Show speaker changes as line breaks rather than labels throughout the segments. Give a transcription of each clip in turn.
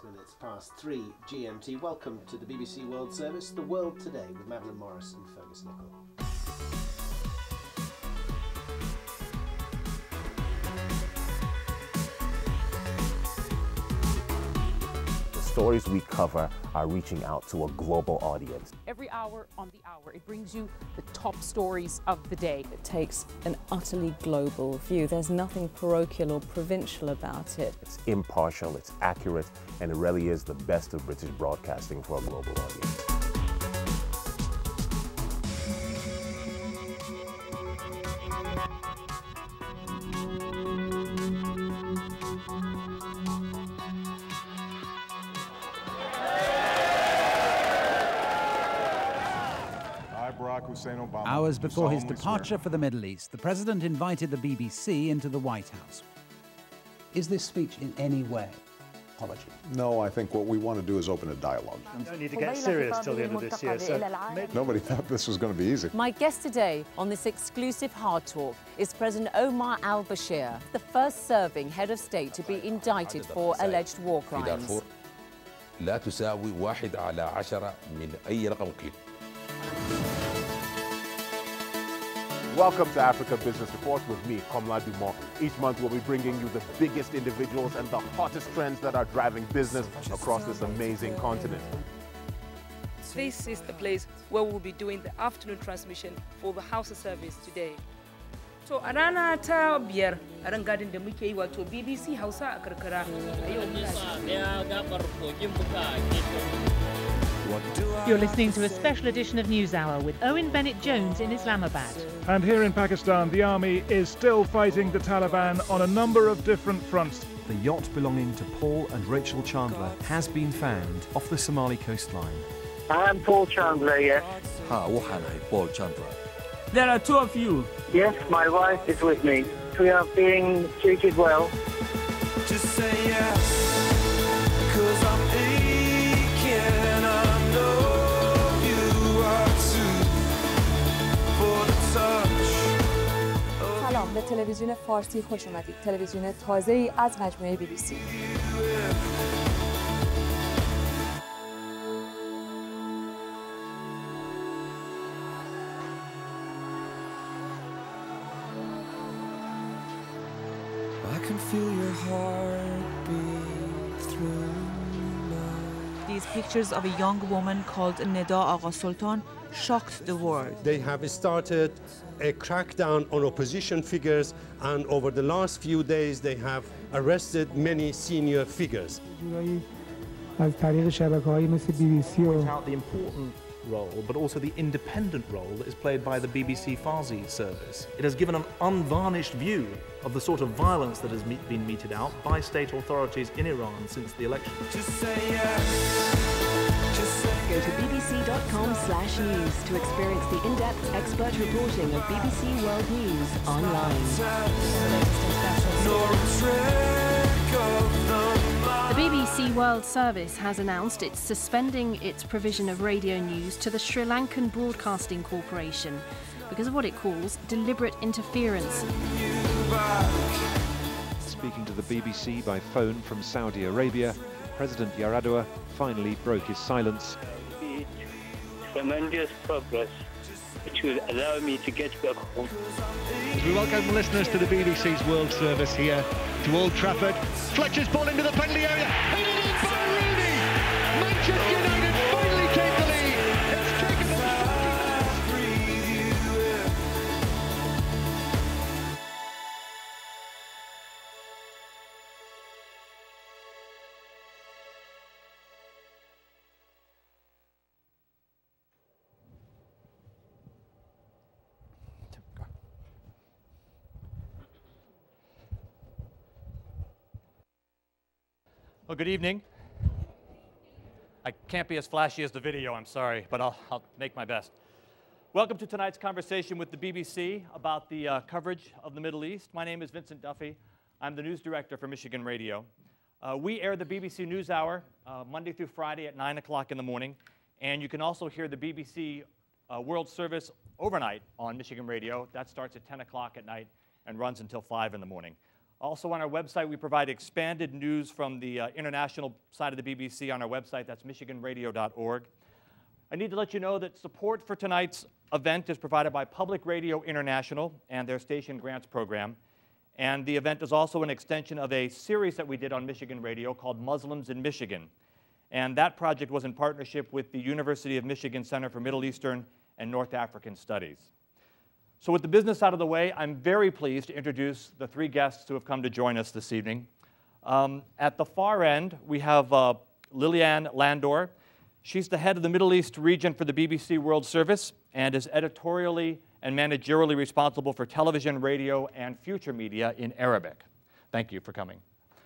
minutes past 3 GMT. Welcome to the BBC World Service, The World Today, with Madeline Morris and Fergus Nichol.
Stories we cover are reaching out to a global audience.
Every hour on the hour, it brings you the top stories of the day.
It takes an utterly global view. There's nothing parochial or provincial about it.
It's impartial, it's accurate, and it really is the best of British broadcasting for a global audience.
Hours before his departure for the Middle East, the president invited the BBC into the White House. Is this speech in any way apology?
No, I think what we want to do is open a dialogue.
You don't need to get serious till the end of this year, so
nobody thought this was going to be easy.
My guest today on this exclusive Hard Talk is President Omar al-Bashir, the first serving head of state to be indicted for alleged war crimes.
لا تساوي 1 على 10 من أي رقم قيل.
Welcome to Africa Business Report with me, Komla Dumont. Each month we'll be bringing you the biggest individuals and the hottest trends that are driving business across this amazing continent.
This is the place where we'll be doing the afternoon transmission for the Hausa service today. So a rana ta biyar a ran gadin da muke yi wato BBC Hausa a karkara a yau
You're listening to a special edition of NewsHour with Owen Bennett-Jones in Islamabad.
And here in Pakistan, the army is still fighting the Taliban on a number of different fronts.
The yacht belonging to Paul and Rachel Chandler has been found off the Somali coastline.
I'm Paul Chandler, yes.
Paul Chandler.
There are two of you. Yes, my wife is with me. We are being treated well.
Just say yes, 'cause I'm aching. I know you are too. For the touch.
سلام، به تلویزیون فارسی خوش اومدید. تلویزیون تازه‌ای از مجموعه BBC.
These pictures of a young woman called Neda Agha Sultan shocked the world.
They have started a crackdown on opposition figures, and over the last few days they have arrested many senior figures.
Point out the important role, but also the independent role that is played by the BBC Farsi service. It has given an unvarnished view of the sort of violence that has been meted out by state authorities in Iran since the election.
Just say yes.
Go to bbc.com/news to experience the in-depth expert reporting of BBC World News online.
The BBC World Service has announced it's suspending its provision of radio news to the Sri Lankan Broadcasting Corporation because of what it calls deliberate interference.
Speaking to the BBC by phone from Saudi Arabia, President Yar'Adua finally broke his silence.
Tremendous progress, which will allow me to get back home.
We welcome listeners to the BBC's World Service here to Old Trafford. Fletcher's ball into the penalty area. Headed in by Rooney. Manchester United finally take the lead. It's taken them 40 minutes.
Well, good evening. I can't be as flashy as the video, I'm sorry, but I'll make my best. Welcome to tonight's conversation with the BBC about the coverage of the Middle East. My name is Vincent Duffy. I'm the news director for Michigan Radio. We air the BBC NewsHour Monday through Friday at 9 o'clock in the morning, and you can also hear the BBC World Service overnight on Michigan Radio. That starts at 10 o'clock at night and runs until 5 in the morning. Also on our website, we provide expanded news from the international side of the BBC on our website. That's michiganradio.org. I need to let you know that support for tonight's event is provided by Public Radio International and their Station Grants Program. And the event is also an extension of a series that we did on Michigan Radio called Muslims in Michigan. And that project was in partnership with the University of Michigan Center for Middle Eastern and North African Studies. So with the business out of the way, I'm very pleased to introduce the three guests who have come to join us this evening. At the far end, we have Liliane Landor. She's the head of the Middle East region for the BBC World Service and is editorially and managerially responsible for television, radio, and future media in Arabic. Thank you for coming.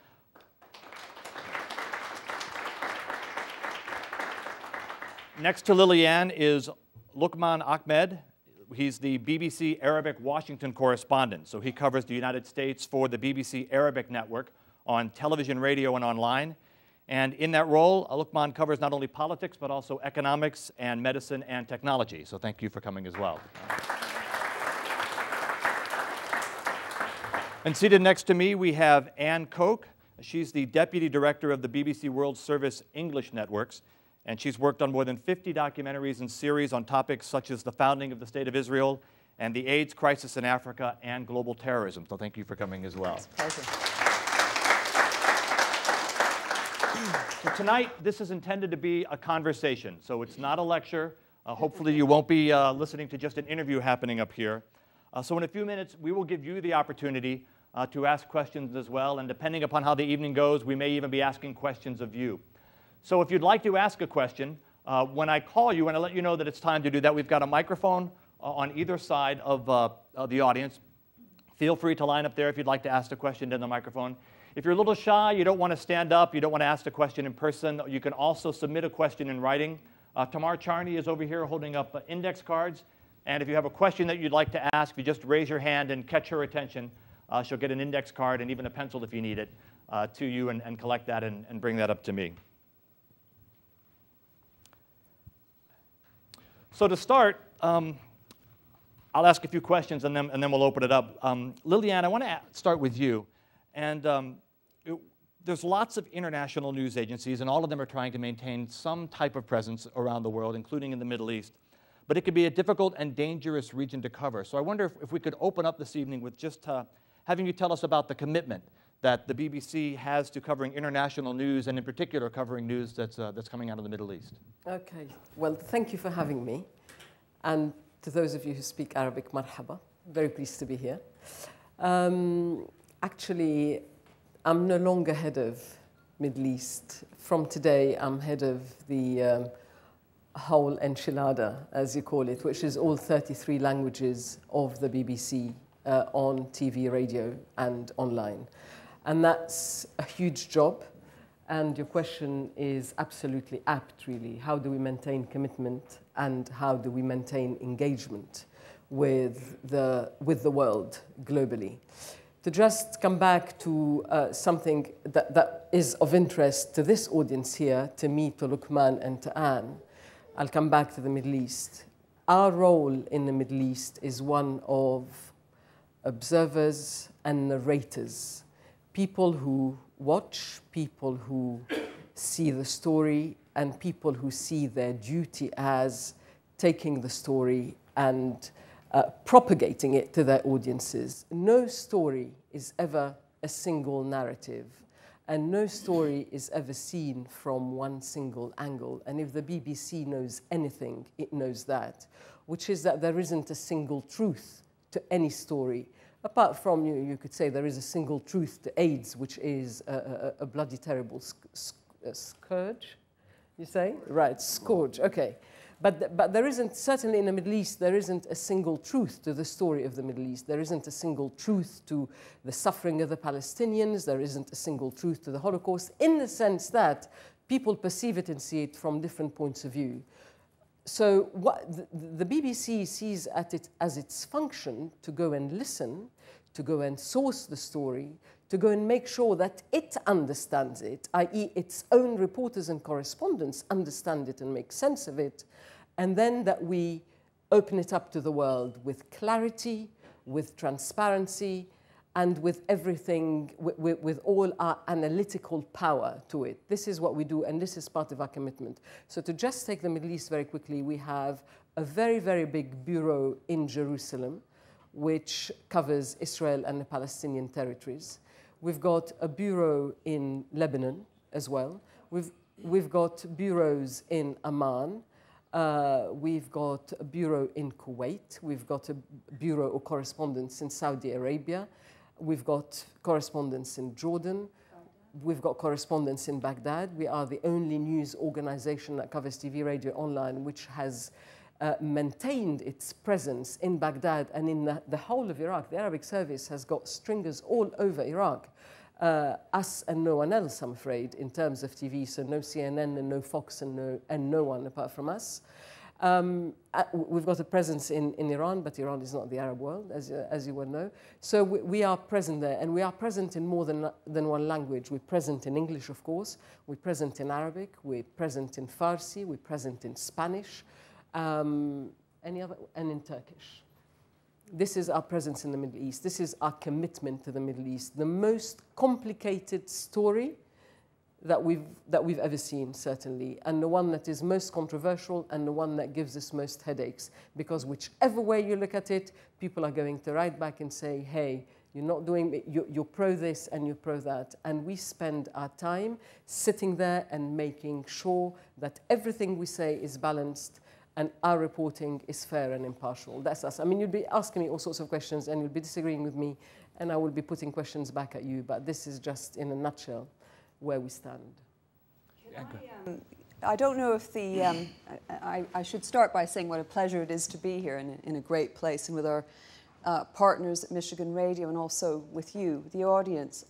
Next to Liliane is Lukman Ahmed. He's the BBC Arabic Washington correspondent. So he covers the United States for the BBC Arabic network on television, radio, and online. And in that role, Lukman covers not only politics, but also economics and medicine and technology. So thank you for coming as well. And seated next to me, we have Koch. She's the Deputy Director of the BBC World Service English Networks. And she's worked on more than 50 documentaries and series on topics such as the founding of the State of Israel and the AIDS crisis in Africa and global terrorism. So thank you for coming as well. So tonight, this is intended to be a conversation. So it's not a lecture. Hopefully you won't be listening to just an interview happening up here. So in a few minutes, we will give you the opportunity to ask questions as well. And depending upon how the evening goes, we may even be asking questions of you. So if you'd like to ask a question, when I call you and I let you know that it's time to do that, we've got a microphone on either side of the audience. Feel free to line up there if you'd like to ask a question in the microphone. If you're a little shy, you don't want to stand up, you don't want to ask a question in person, you can also submit a question in writing. Tamar Charney is over here holding up index cards. And if you have a question that you'd like to ask, you just raise your hand and catch her attention. She'll get an index card and even a pencil if you need it to you and collect that and bring that up to me. So to start, I'll ask a few questions and then we'll open it up. Liliane, I want to start with you. And there's lots of international news agencies, and all of them are trying to maintain some type of presence around the world, including in the Middle East. But it can be a difficult and dangerous region to cover. So I wonder if we could open up this evening with just having you tell us about the commitment that the BBC has to covering international news, and in particular covering news that's coming out of the Middle East.
Okay, well, thank you for having me. And to those of you who speak Arabic, marhaba. Very pleased to be here. Actually, I'm no longer head of Middle East. From today, I'm head of the whole enchilada, as you call it, which is all 33 languages of the BBC on TV, radio, and online. And that's a huge job. And your question is absolutely apt, really. How do we maintain commitment and how do we maintain engagement with the world globally? To just come back to something that is of interest to this audience here, to me, to Lukman, and to Anne, I'll come back to the Middle East. Our role in the Middle East is one of observers and narrators, people who watch, people who see the story, and people who see their duty as taking the story and propagating it to their audiences. No story is ever a single narrative, and no story is ever seen from one single angle. And if the BBC knows anything, it knows that, which is that there isn't a single truth to any story. Apart from, you could say there is a single truth to AIDS, which is a bloody terrible scourge, you say? Right, scourge, okay. But there isn't, certainly in the Middle East, there isn't a single truth to the story of the Middle East. There isn't a single truth to the suffering of the Palestinians. There isn't a single truth to the Holocaust, in the sense that people perceive it and see it from different points of view. So what the BBC sees as its function to go and listen, to go and source the story, to go and make sure that it understands it, i.e. its own reporters and correspondents understand it and make sense of it, and then that we open it up to the world with clarity, with transparency, and with everything, with all our analytical power to it. This is what we do, and this is part of our commitment. So to just take the Middle East very quickly, we have a very, very big bureau in Jerusalem, which covers Israel and the Palestinian territories. We've got a bureau in Lebanon as well. We've got bureaus in Amman. We've got a bureau in Kuwait. We've got a bureau or correspondence in Saudi Arabia. We've got correspondence in Jordan. We've got correspondence in Baghdad. We are the only news organization that covers TV, radio, online, which has maintained its presence in Baghdad and in the whole of Iraq. The Arabic Service has got stringers all over Iraq. Us and no one else, I'm afraid, in terms of TV. So no CNN and no Fox and no one apart from us. We've got a presence in Iran, but Iran is not the Arab world, as you well know. So we are present there, and we are present in more than one language. We're present in English, of course. We're present in Arabic. We're present in Farsi. We're present in Spanish. And in Turkish. This is our presence in the Middle East. This is our commitment to the Middle East. The most complicated story that we've ever seen, certainly, and the one that is most controversial and the one that gives us most headaches, because whichever way you look at it, people are going to write back and say, hey, you're not doing, you're pro this and you're pro that. And we spend our time sitting there and making sure that everything we say is balanced and our reporting is fair and impartial. That's us. I mean, you'd be asking me all sorts of questions and you'll be disagreeing with me and I will be putting questions back at you, but this is just in a nutshell where we stand.
I don't know if the, I should start by saying what a pleasure it is to be here in a great place and with our partners at Michigan Radio and also with you, the audience.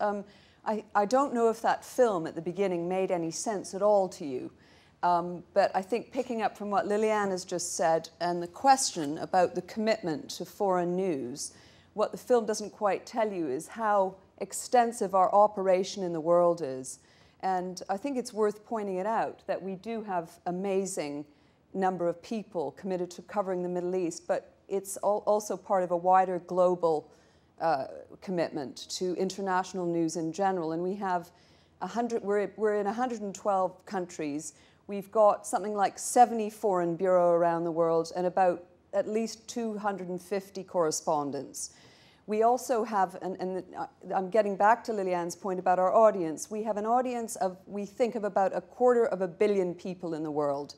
I don't know if that film at the beginning made any sense at all to you. But I think picking up from what Liliane has just said and the question about the commitment to foreign news, what the film doesn't quite tell you is how extensive our operation in the world is. And I think it's worth pointing it out that we do have amazing number of people committed to covering the Middle East, but it's also part of a wider global commitment to international news in general. And we have we're in 112 countries. We've got something like 70 foreign bureaux around the world and about at least 250 correspondents. We also have, and I'm getting back to Liliane's point about our audience, we have an audience of, we think of about 250 million people in the world,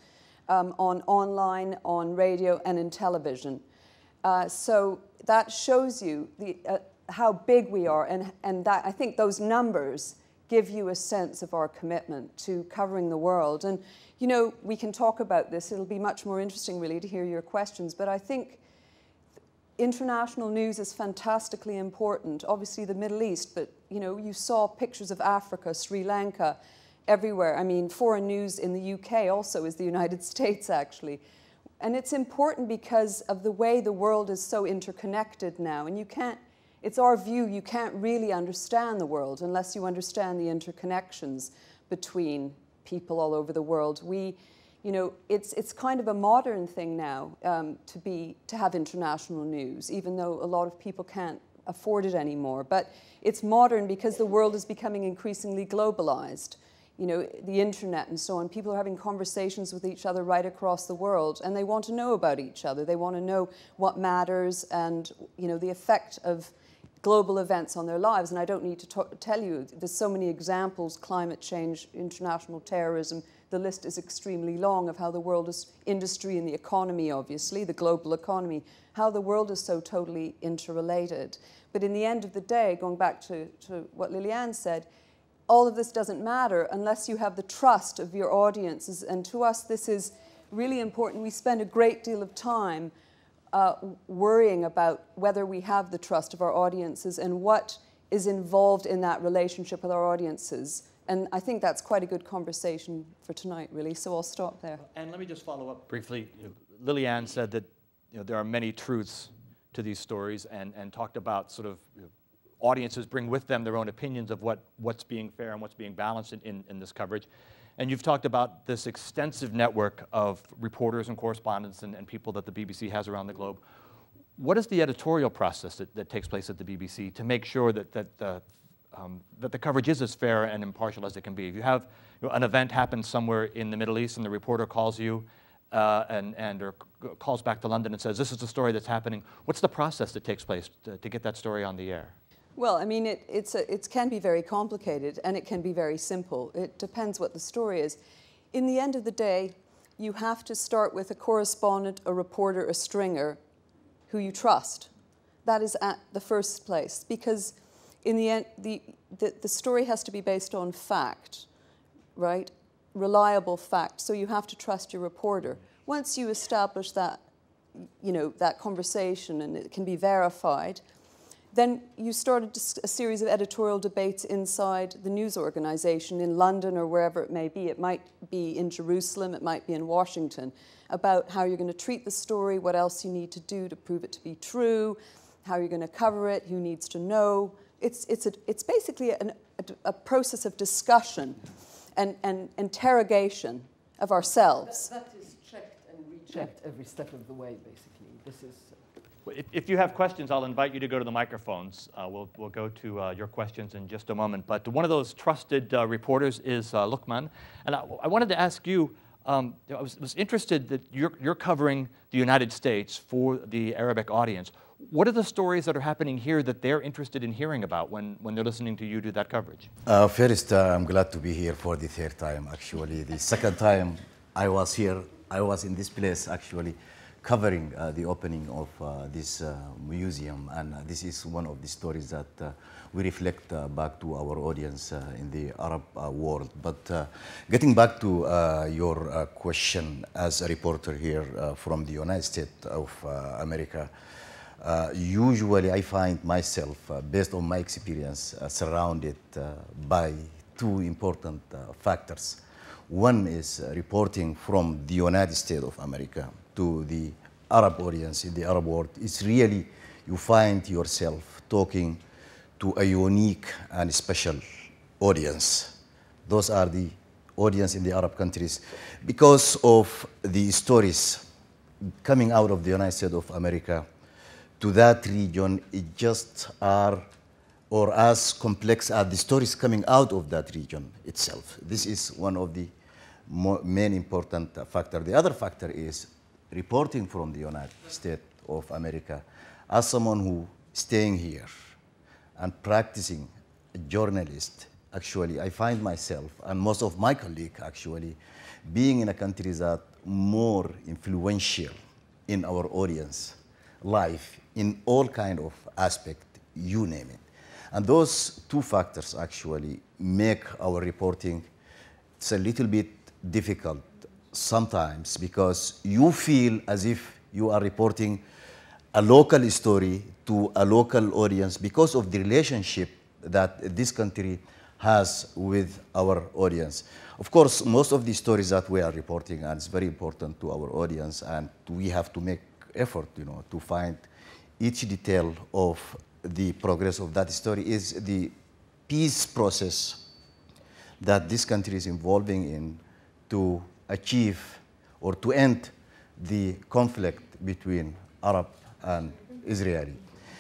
online, on radio, and in television. So that shows you how big we are, and that, I think those numbers give you a sense of our commitment to covering the world. And, you know, we can talk about this. It'll be much more interesting, really, to hear your questions. But I think international news is fantastically important. Obviously, the Middle East, but, you know, you saw pictures of Africa, Sri Lanka, everywhere. I mean, foreign news in the UK also is the United States, actually. And it's important because of the way the world is so interconnected now. And you can't, it's our view, you can't really understand the world unless you understand the interconnections between people all over the world. You know, it's kind of a modern thing now to have international news, even though a lot of people can't afford it anymore. But it's modern because the world is becoming increasingly globalized. You know, the internet and so on. People are having conversations with each other right across the world, and they want to know about each other. They want to know what matters and, you know, the effect of global events on their lives. And I don't need to tell you, there's so many examples: climate change, international terrorism. The list is extremely long of how the world is, industry and the economy, obviously, the global economy, how the world is so totally interrelated. But in the end of the day, going back to what Liliane said, all of this doesn't matter unless you have the trust of your audiences. And to us, this is really important. We spend a great deal of time worrying about whether we have the trust of our audiences and what is involved in that relationship with our audiences. And I think that's quite a good conversation for tonight, really. So I'll stop there.
And let me just follow up briefly. Liliane said that, you know, there are many truths to these stories, and talked about sort of, you know, audiences bring with them their own opinions of what's being fair and what's being balanced in this coverage. And you've talked about this extensive network of reporters and correspondents and people that the BBC has around the globe. what is the editorial process that takes place at the BBC to make sure that the coverage is as fair and impartial as it can be? If you have an event happen somewhere in the Middle East and the reporter calls you or calls back to London and says, this is the story that's happening, what's the process that takes place to get that story on the air?
Well, I mean, it can be very complicated and it can be very simple. It depends what the story is. In the end of the day, you have to start with a correspondent, a reporter, a stringer who you trust. That is at the first place, because in the end, the story has to be based on fact, right? Reliable fact. So you have to trust your reporter. Once you establish that, that conversation and it can be verified, then you start a series of editorial debates inside the news organization in London or wherever it may be. It might be in Jerusalem, it might be in Washington, about how you're going to treat the story, what else you need to do to prove it to be true, how you're going to cover it, who needs to know. It's basically a process of discussion and interrogation of ourselves.
That is checked and rechecked every step of the way, basically. This is...
If you have questions, I'll invite you to go to the microphones. We'll go to your questions in just a moment. But one of those trusted reporters is Lukman. And I wanted to ask you, I was interested that you're covering the United States for the Arabic audience. What are the stories that are happening here that they're interested in hearing about when they're listening to you do that coverage?
First, I'm glad to be here for the third time, actually. The second time I was here, I was in this place, actually, covering the opening of this museum, and this is one of the stories that we reflect back to our audience in the Arab world. But getting back to your question as a reporter here from the United States of America, usually I find myself, based on my experience, surrounded by two important factors. One is reporting from the United States of America to the Arab audience in the Arab world. It's really, you find yourself talking to a unique and special audience. Those are the audience in the Arab countries because of the stories coming out of the United States of America to that region. It just are or as complex as the stories coming out of that region itself. This is one of the main important factors. The other factor is reporting from the United States of America. As someone who staying here and practicing a journalist, actually, I find myself, and most of my colleagues actually, being in a country that more influential in our audience life in all kind of aspect, you name it. And those two factors actually make our reporting, it's a little bit difficult sometimes because you feel as if you are reporting a local story to a local audience because of the relationship that this country has with our audience. Of course, most of the stories that we are reporting, and it's very important to our audience, and we have to make effort, to find each detail of the progress of that story, is the peace process that this country is involving in to achieve or to end the conflict between Arab and Israeli.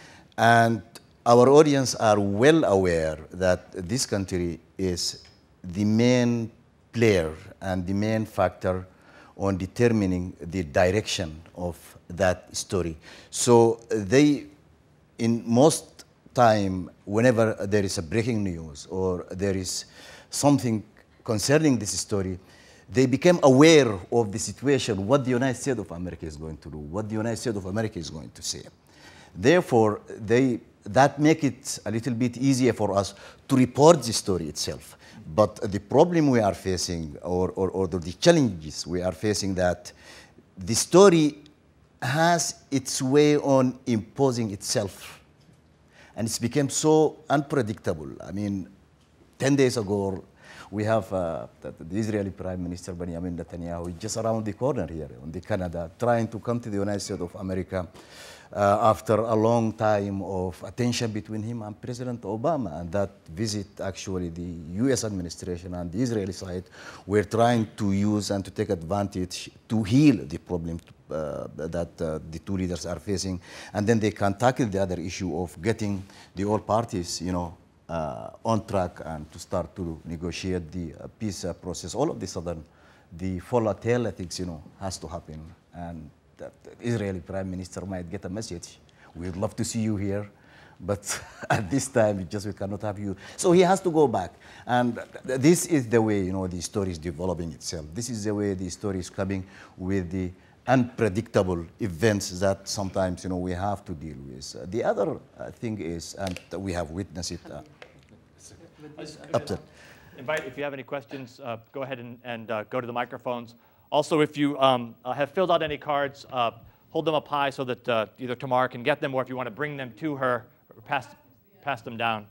And our audience are well aware that this country is the main player and the main factor on determining the direction of that story. So they, in most time, whenever there is a breaking news or there is something concerning this story, they became aware of the situation, what the United States of America is going to do, what the United States of America is going to say. Therefore, that makes it a little bit easier for us to report the story itself. But the problem we are facing, or the challenges we are facing, that the story has its way on imposing itself. And it's become so unpredictable. I mean, 10 days ago, we have the Israeli Prime Minister Benjamin Netanyahu just around the corner here in Canada, trying to come to the United States of America after a long time of attention between him and President Obama. And that visit, actually, the US administration and the Israeli side were trying to use and to take advantage to heal the problem the two leaders are facing, and then they can tackle the other issue of getting the all parties, on track and to start to negotiate the peace process. All of a sudden, the volatile ethics, has to happen, and the Israeli Prime Minister might get a message. We'd love to see you here, but at this time, we cannot have you. So he has to go back. And this is the way, the story is developing itself. This is the way the story is coming with the unpredictable events that sometimes, we have to deal with. The other thing is, and we have witnessed it.
Invite, if you have any questions, go ahead and go to the microphones. Also, if you have filled out any cards, hold them up high so that either Tamar can get them, or if you want to bring them to her, or pass them down.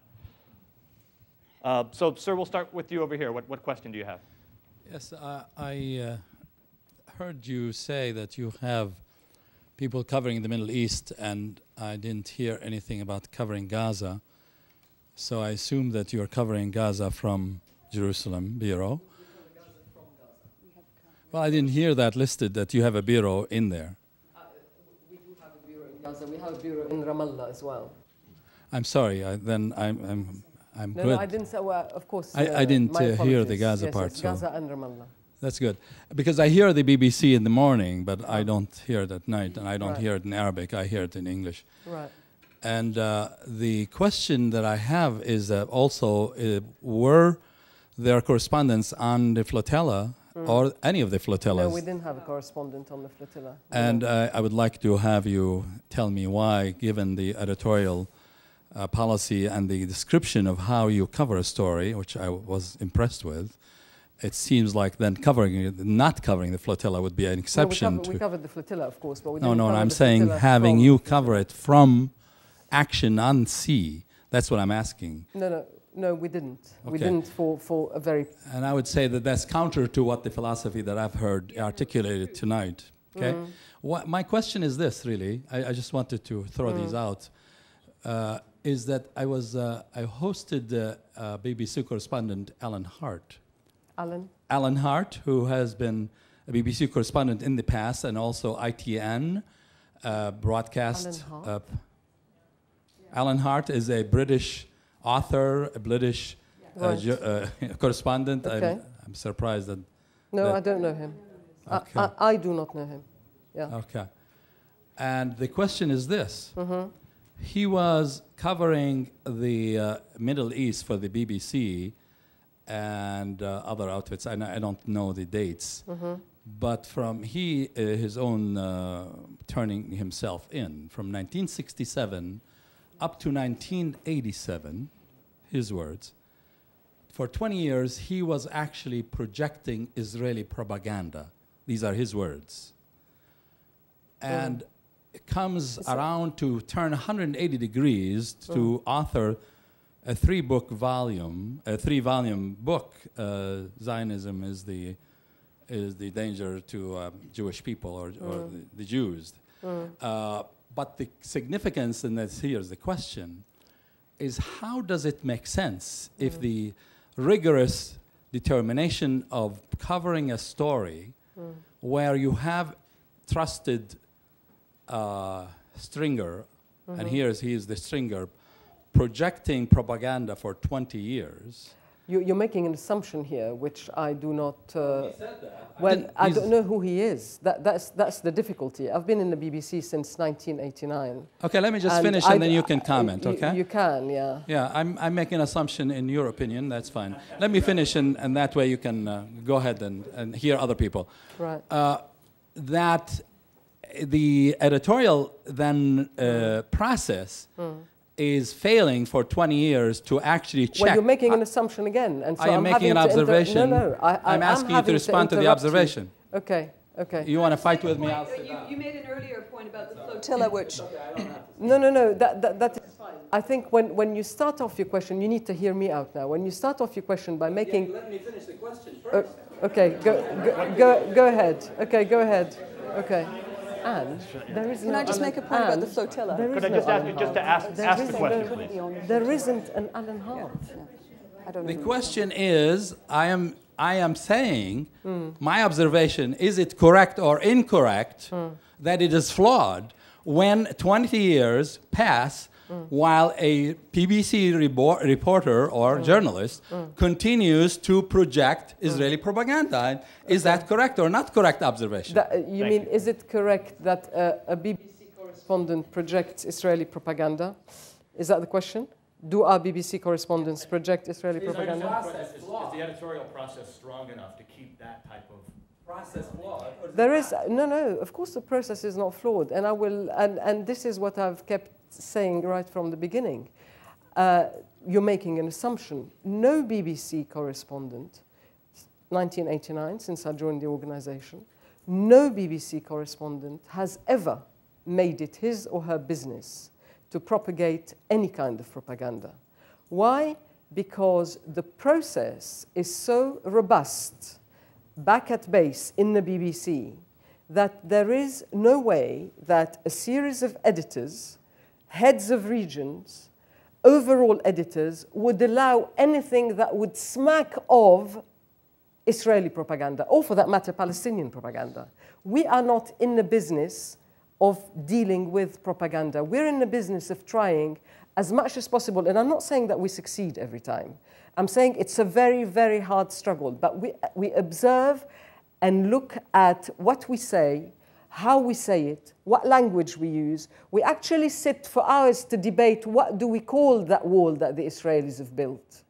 So, sir, we'll start with you over here. What question do you have?
Yes, I heard you say that you have people covering the Middle East, and I didn't hear anything about covering Gaza. So I assume that you're covering Gaza from Jerusalem Bureau. Well, I didn't hear that listed, that you have a bureau in there.
We do have a bureau in Gaza. We have a bureau in Ramallah as well.
I'm sorry. I'm
No,
good.
no, I didn't say. Well, of course.
I didn't hear the Gaza
yes,
part.
Yes, Gaza and Ramallah.
That's good, because I hear the BBC in the morning, but I don't hear it at night, and I don't hear it in Arabic. I hear it in English.
Right.
And the question that I have is also, were there correspondents on the flotilla or any of the flotillas?
No, we didn't have a correspondent on the flotilla.
And I would like to have you tell me why, given the editorial policy and the description of how you cover a story, which I was impressed with. It seems like then not covering the flotilla would be an exception.
We covered the flotilla, of course, but we
No,
didn't cover
I'm
the
saying
flotilla
having
from
you cover it from action on sea. That's what I'm asking.
No, we didn't.
Okay.
We didn't for a very...
And I would say that that's counter to what the philosophy that I've heard articulated tonight. Okay. My question is this, really. I just wanted to throw these out. Is that I hosted BBC correspondent Alan Hart. Alan Hart, who has been a BBC correspondent in the past and also ITN broadcast. Alan Hart is a British author, a British correspondent.
Okay.
I'm surprised that...
No, I don't know him.
Okay.
I do not know him. Yeah.
Okay. And the question is this. He was covering the Middle East for the BBC and other outfits. I don't know the dates. But from his own turning himself in, from 1967 up to 1987, his words, for 20 years he was actually projecting Israeli propaganda. These are his words. And it comes around to turn 180 degrees to author a three-volume book. Zionism is the danger to Jewish people or the Jews. But the significance, and here's the question, is how does it make sense if the rigorous determination of covering a story where you have trusted stringer, and he is the stringer, projecting propaganda for 20 years.
You're making an assumption here, which I do not... well, I don't know who he is. That's the difficulty. I've been in the BBC since 1989.
Okay, let me just finish and then you can comment, okay?
You can, yeah.
Yeah, I'm making an assumption in your opinion, that's fine. Let me finish and that way you can go ahead and hear other people.
Right.
That the editorial then process is failing for 20 years to actually check.
Well, you're making an assumption again. And so
I am making an observation.
No,
I'm asking you to respond to the observation.
Okay, okay.
You want to fight with me?
You made an earlier point about the flotilla, which...
No, that is fine. I think when you start off your question, you need to hear me out now. When you start off your question by making...
Yeah, let me finish the question first.
Okay, go ahead. Okay, go ahead. Okay. And there is
Can I just make a point about the flotilla?
Could I just ask you just to ask the question, please?
There isn't an Alan Hart.
I don't know.
The question is, I am saying, my observation, is it correct or incorrect that it is flawed when 20 years pass while a BBC reporter or journalist continues to project Israeli propaganda. Is that correct or not correct observation?
You mean, is it correct that a BBC correspondent projects Israeli propaganda? Is that the question? Do our BBC correspondents project Israeli propaganda?
Is the editorial process strong enough to keep that type of process flawed?
There is no. Of course, the process is not flawed, and I will. And this is what I've kept saying right from the beginning. You're making an assumption. No BBC correspondent, 1989, since I joined the organization, no BBC correspondent has ever made it his or her business to propagate any kind of propaganda. Why? Because the process is so robust back at base in the BBC that there is no way that a series of editors, heads of regions, overall editors would allow anything that would smack of Israeli propaganda, or for that matter, Palestinian propaganda. We are not in the business of dealing with propaganda. We're in the business of trying as much as possible, and I'm not saying that we succeed every time. I'm saying it's a very, very hard struggle, but we observe and look at what we say, how we say it, what language we use. We actually sit for hours to debate what do we call that wall that the Israelis have built.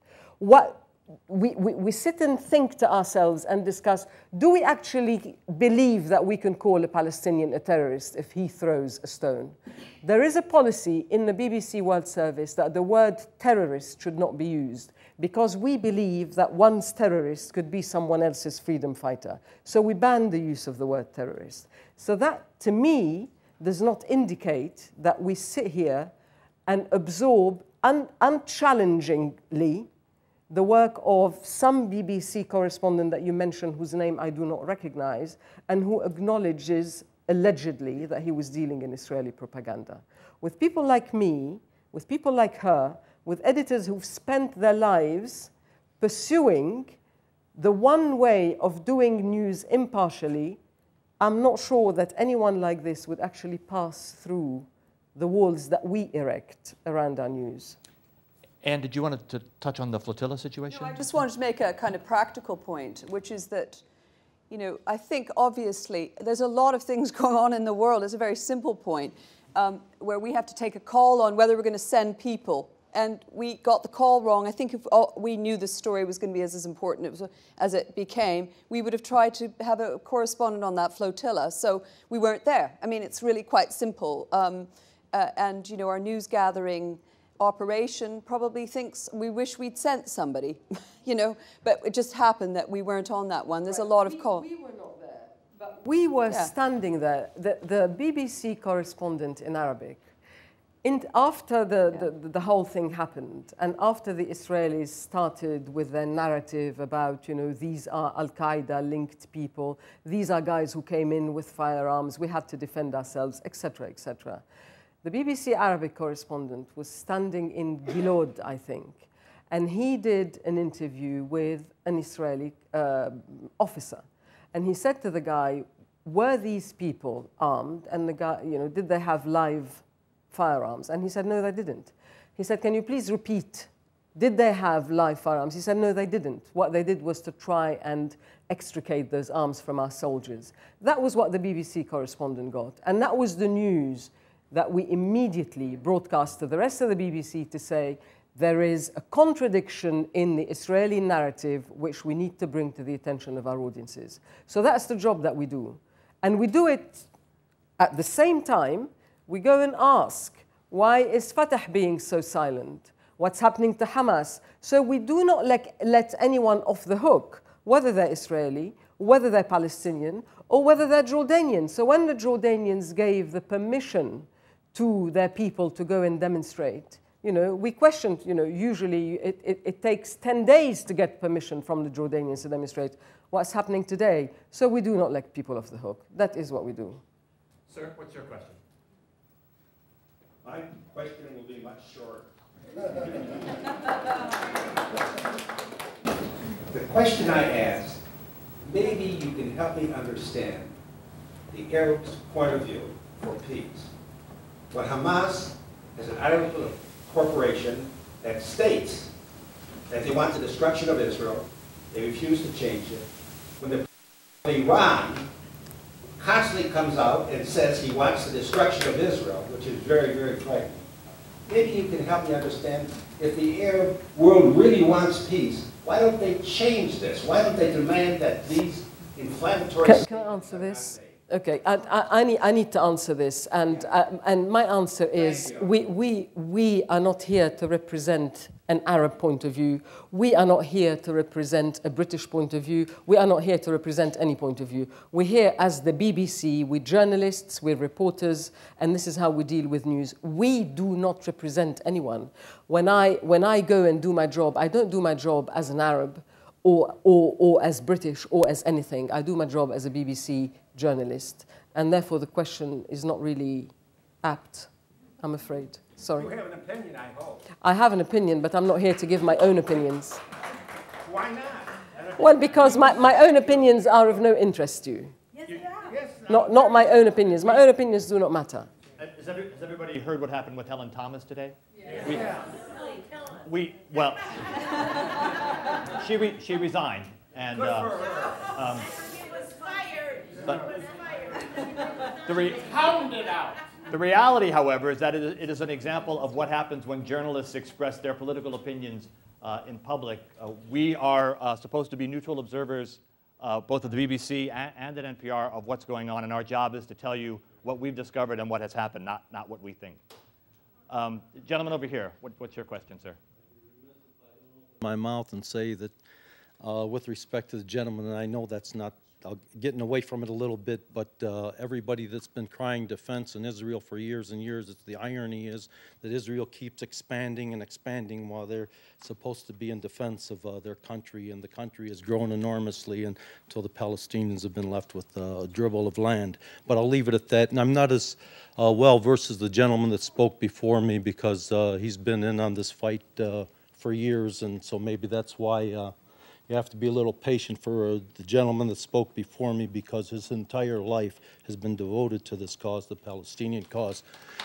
We sit and think to ourselves and discuss, do we actually believe that we can call a Palestinian a terrorist if he throws a stone? There is a policy in the BBC World Service that the word terrorist should not be used because we believe that one's terrorist could be someone else's freedom fighter. So we ban the use of the word terrorist. So that, to me, does not indicate that we sit here and absorb unchallengingly the work of some BBC correspondent that you mentioned, whose name I do not recognize, and who acknowledges, allegedly, that he was dealing in Israeli propaganda. With people like me, with people like her, with editors who've spent their lives pursuing the one way of doing news impartially, I'm not sure that anyone like this would actually pass through the walls that we erect around our news.
And did you want to touch on the flotilla situation?
No, I just wanted to make a kind of practical point, which is that, you know, I think obviously there's a lot of things going on in the world. It's a very simple point where we have to take a call on whether we're going to send people. And we got the call wrong. I think if we knew the story was going to be as important as it became, we would have tried to have a correspondent on that flotilla. So we weren't there. I mean, it's really quite simple. And, you know, our news gathering operation probably thinks we wish we'd sent somebody, you know, but it just happened that we weren't on that one. There's a lot of calls.
We were not there, but we were standing there. The BBC correspondent in Arabic, after the whole thing happened, and after the Israelis started with their narrative about, you know, these are Al-Qaeda linked people, these are guys who came in with firearms, we had to defend ourselves, etc., etc. The BBC Arabic correspondent was standing in Gilad, I think, and he did an interview with an Israeli officer. And he said to the guy, were these people armed? And the guy, you know, did they have live firearms? And he said, no, they didn't. He said, can you please repeat, did they have live firearms? He said, no, they didn't. What they did was to try and extricate those arms from our soldiers. That was what the BBC correspondent got. And that was the news that we immediately broadcast to the rest of the BBC to say there is a contradiction in the Israeli narrative which we need to bring to the attention of our audiences. So that's the job that we do. And we do it at the same time. We go and ask, why is Fatah being so silent? What's happening to Hamas? So we do not let anyone off the hook, whether they're Israeli, whether they're Palestinian, or whether they're Jordanian. So when the Jordanians gave the permission to their people to go and demonstrate, you know, we questioned, you know, usually it takes 10 days to get permission from the Jordanians to demonstrate what's happening today. So we do not let people off the hook. That is what we do.
Sir, what's your question?
My question will be much shorter. The question I asked, maybe you can help me understand
the Arabs' point of view for peace. But Hamas is an Arab corporation that states that they want the destruction of Israel. They refuse to change it. When the president of Iran constantly comes out and says he wants the destruction of Israel, which is very, very frightening. Maybe you can help me understand, if the Arab world really wants peace, why don't they change this? Why don't they demand that these inflammatory...
Can I answer this? Okay, I need to answer this, and my answer is we are not here to represent an Arab point of view. We are not here to represent a British point of view. We are not here to represent any point of view. We're here as the BBC. We're journalists, we're reporters, and this is how we deal with news. We do not represent anyone. When I go and do my job, I don't do my job as an Arab or as British or as anything. I do my job as a BBC journalist, and therefore the question is not really apt, I'm afraid. Sorry.
You have an opinion, I hope.
I have an opinion, but I'm not here to give my own opinions.
Why not?
Well, because my own opinions are of no interest to you.
Yes, they are. Yes,
Not my own opinions. My own opinions do not matter.
Has everybody heard what happened with Helen Thomas today?
Yeah.
Well, she resigned, and but the reality, however, is that it is an example of what happens when journalists express their political opinions in public. We are supposed to be neutral observers, both at the BBC and at NPR, of what's going on, and our job is to tell you what we've discovered and what has happened, not what we think. Gentleman over here, what's your question, sir?
My mouth and say that with respect to the gentleman, and I know that's not getting away from it a little bit, but everybody that's been crying defense in Israel for years and years, the irony is that Israel keeps expanding and expanding while they're supposed to be in defense of their country, and the country has grown enormously until the Palestinians have been left with a dribble of land. But I'll leave it at that, and I'm not as well versed as the gentleman that spoke before me, because he's been in on this fight for years, and so maybe that's why you have to be a little patient for the gentleman that spoke before me, because his entire life has been devoted to this cause, the Palestinian cause.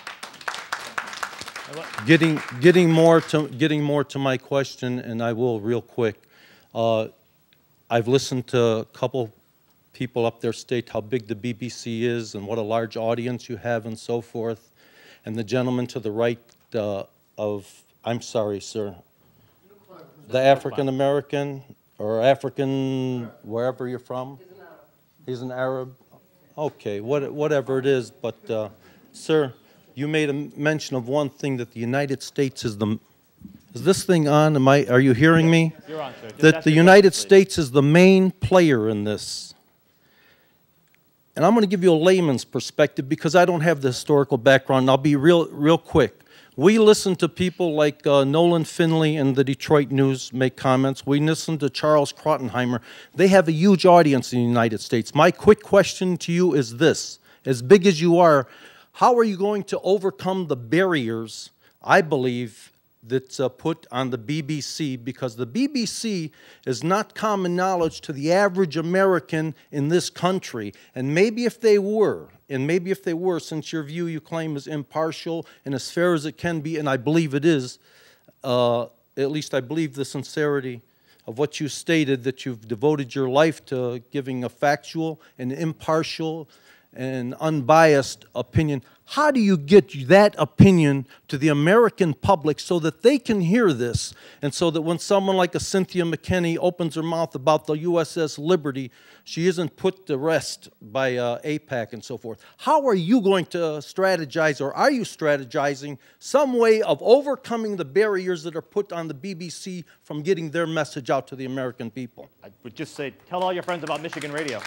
Getting more to my question, and I will real quick. I've listened to a couple people up there state how big the BBC is and what a large audience you have and so forth. And the gentleman to the right I'm sorry, sir, the African American. Or African, wherever you're from? He's an Arab. Okay, whatever it is. But, sir, you made a mention of one thing, that the United States is the... Is this thing on? Are you hearing me?
You're on, sir.
That the United States is the main player in this. And I'm going to give you a layman's perspective, because I don't have the historical background, and I'll be real quick. We listen to people like Nolan Finley and the Detroit News make comments. We listen to Charles Krottenheimer. They have a huge audience in the United States. My quick question to you is this. As big as you are, how are you going to overcome the barriers, I believe, that's put on the BBC? Because the BBC is not common knowledge to the average American in this country. And maybe if they were, since your view you claim is impartial and as fair as it can be, and I believe it is, at least I believe the sincerity of what you stated, that you've devoted your life to giving a factual and impartial and unbiased opinion. How do you get that opinion to the American public so that they can hear this, and so that when someone like a Cynthia McKinney opens her mouth about the USS Liberty, she isn't put to rest by AIPAC and so forth? How are you going to strategize, or are you strategizing some way of overcoming the barriers that are put on the BBC from getting their message out to the American people?
I would just say, tell all your friends about Michigan radio.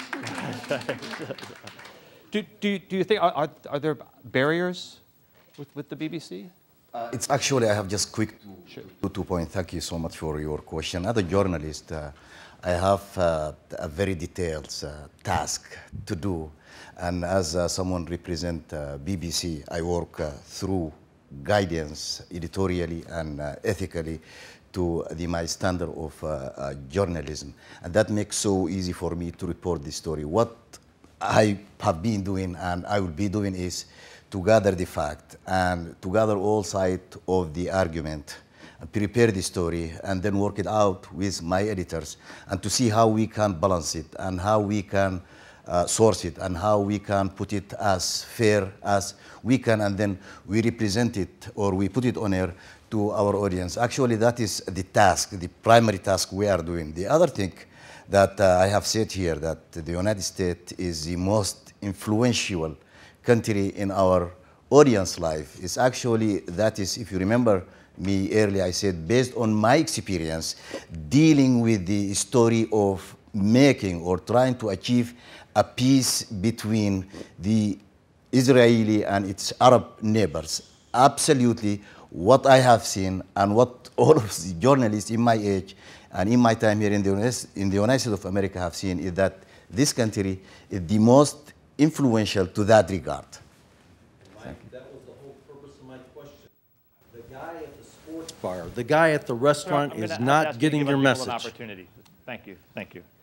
Do you think, are there barriers with the BBC?
It's actually, I have just quick two points. Thank you so much for your question. As a journalist, I have a very detailed task to do. And as someone represent BBC, I work through guidance editorially and ethically to my standard of journalism. And that makes so easy for me to report this story. What I have been doing and I will be doing is to gather the fact and to gather all sides of the argument, prepare the story, and then work it out with my editors and to see how we can balance it and how we can source it and how we can put it as fair as we can, and then we represent it or we put it on air to our audience. Actually, that is the task, the primary task we are doing. The other thing that I have said here, that the United States is the most influential country in our audience life, is actually, that is, if you remember me earlier, I said, based on my experience dealing with the story of making or trying to achieve a peace between the Israeli and its Arab neighbors. Absolutely, what I have seen and what all of the journalists in my age and in my time here in the United States of America have seen is that this country is the most influential to that regard.
That was the whole purpose of my question. The guy at the sports bar, the guy at the restaurant is not getting your message.
Opportunity. Thank you. Thank you.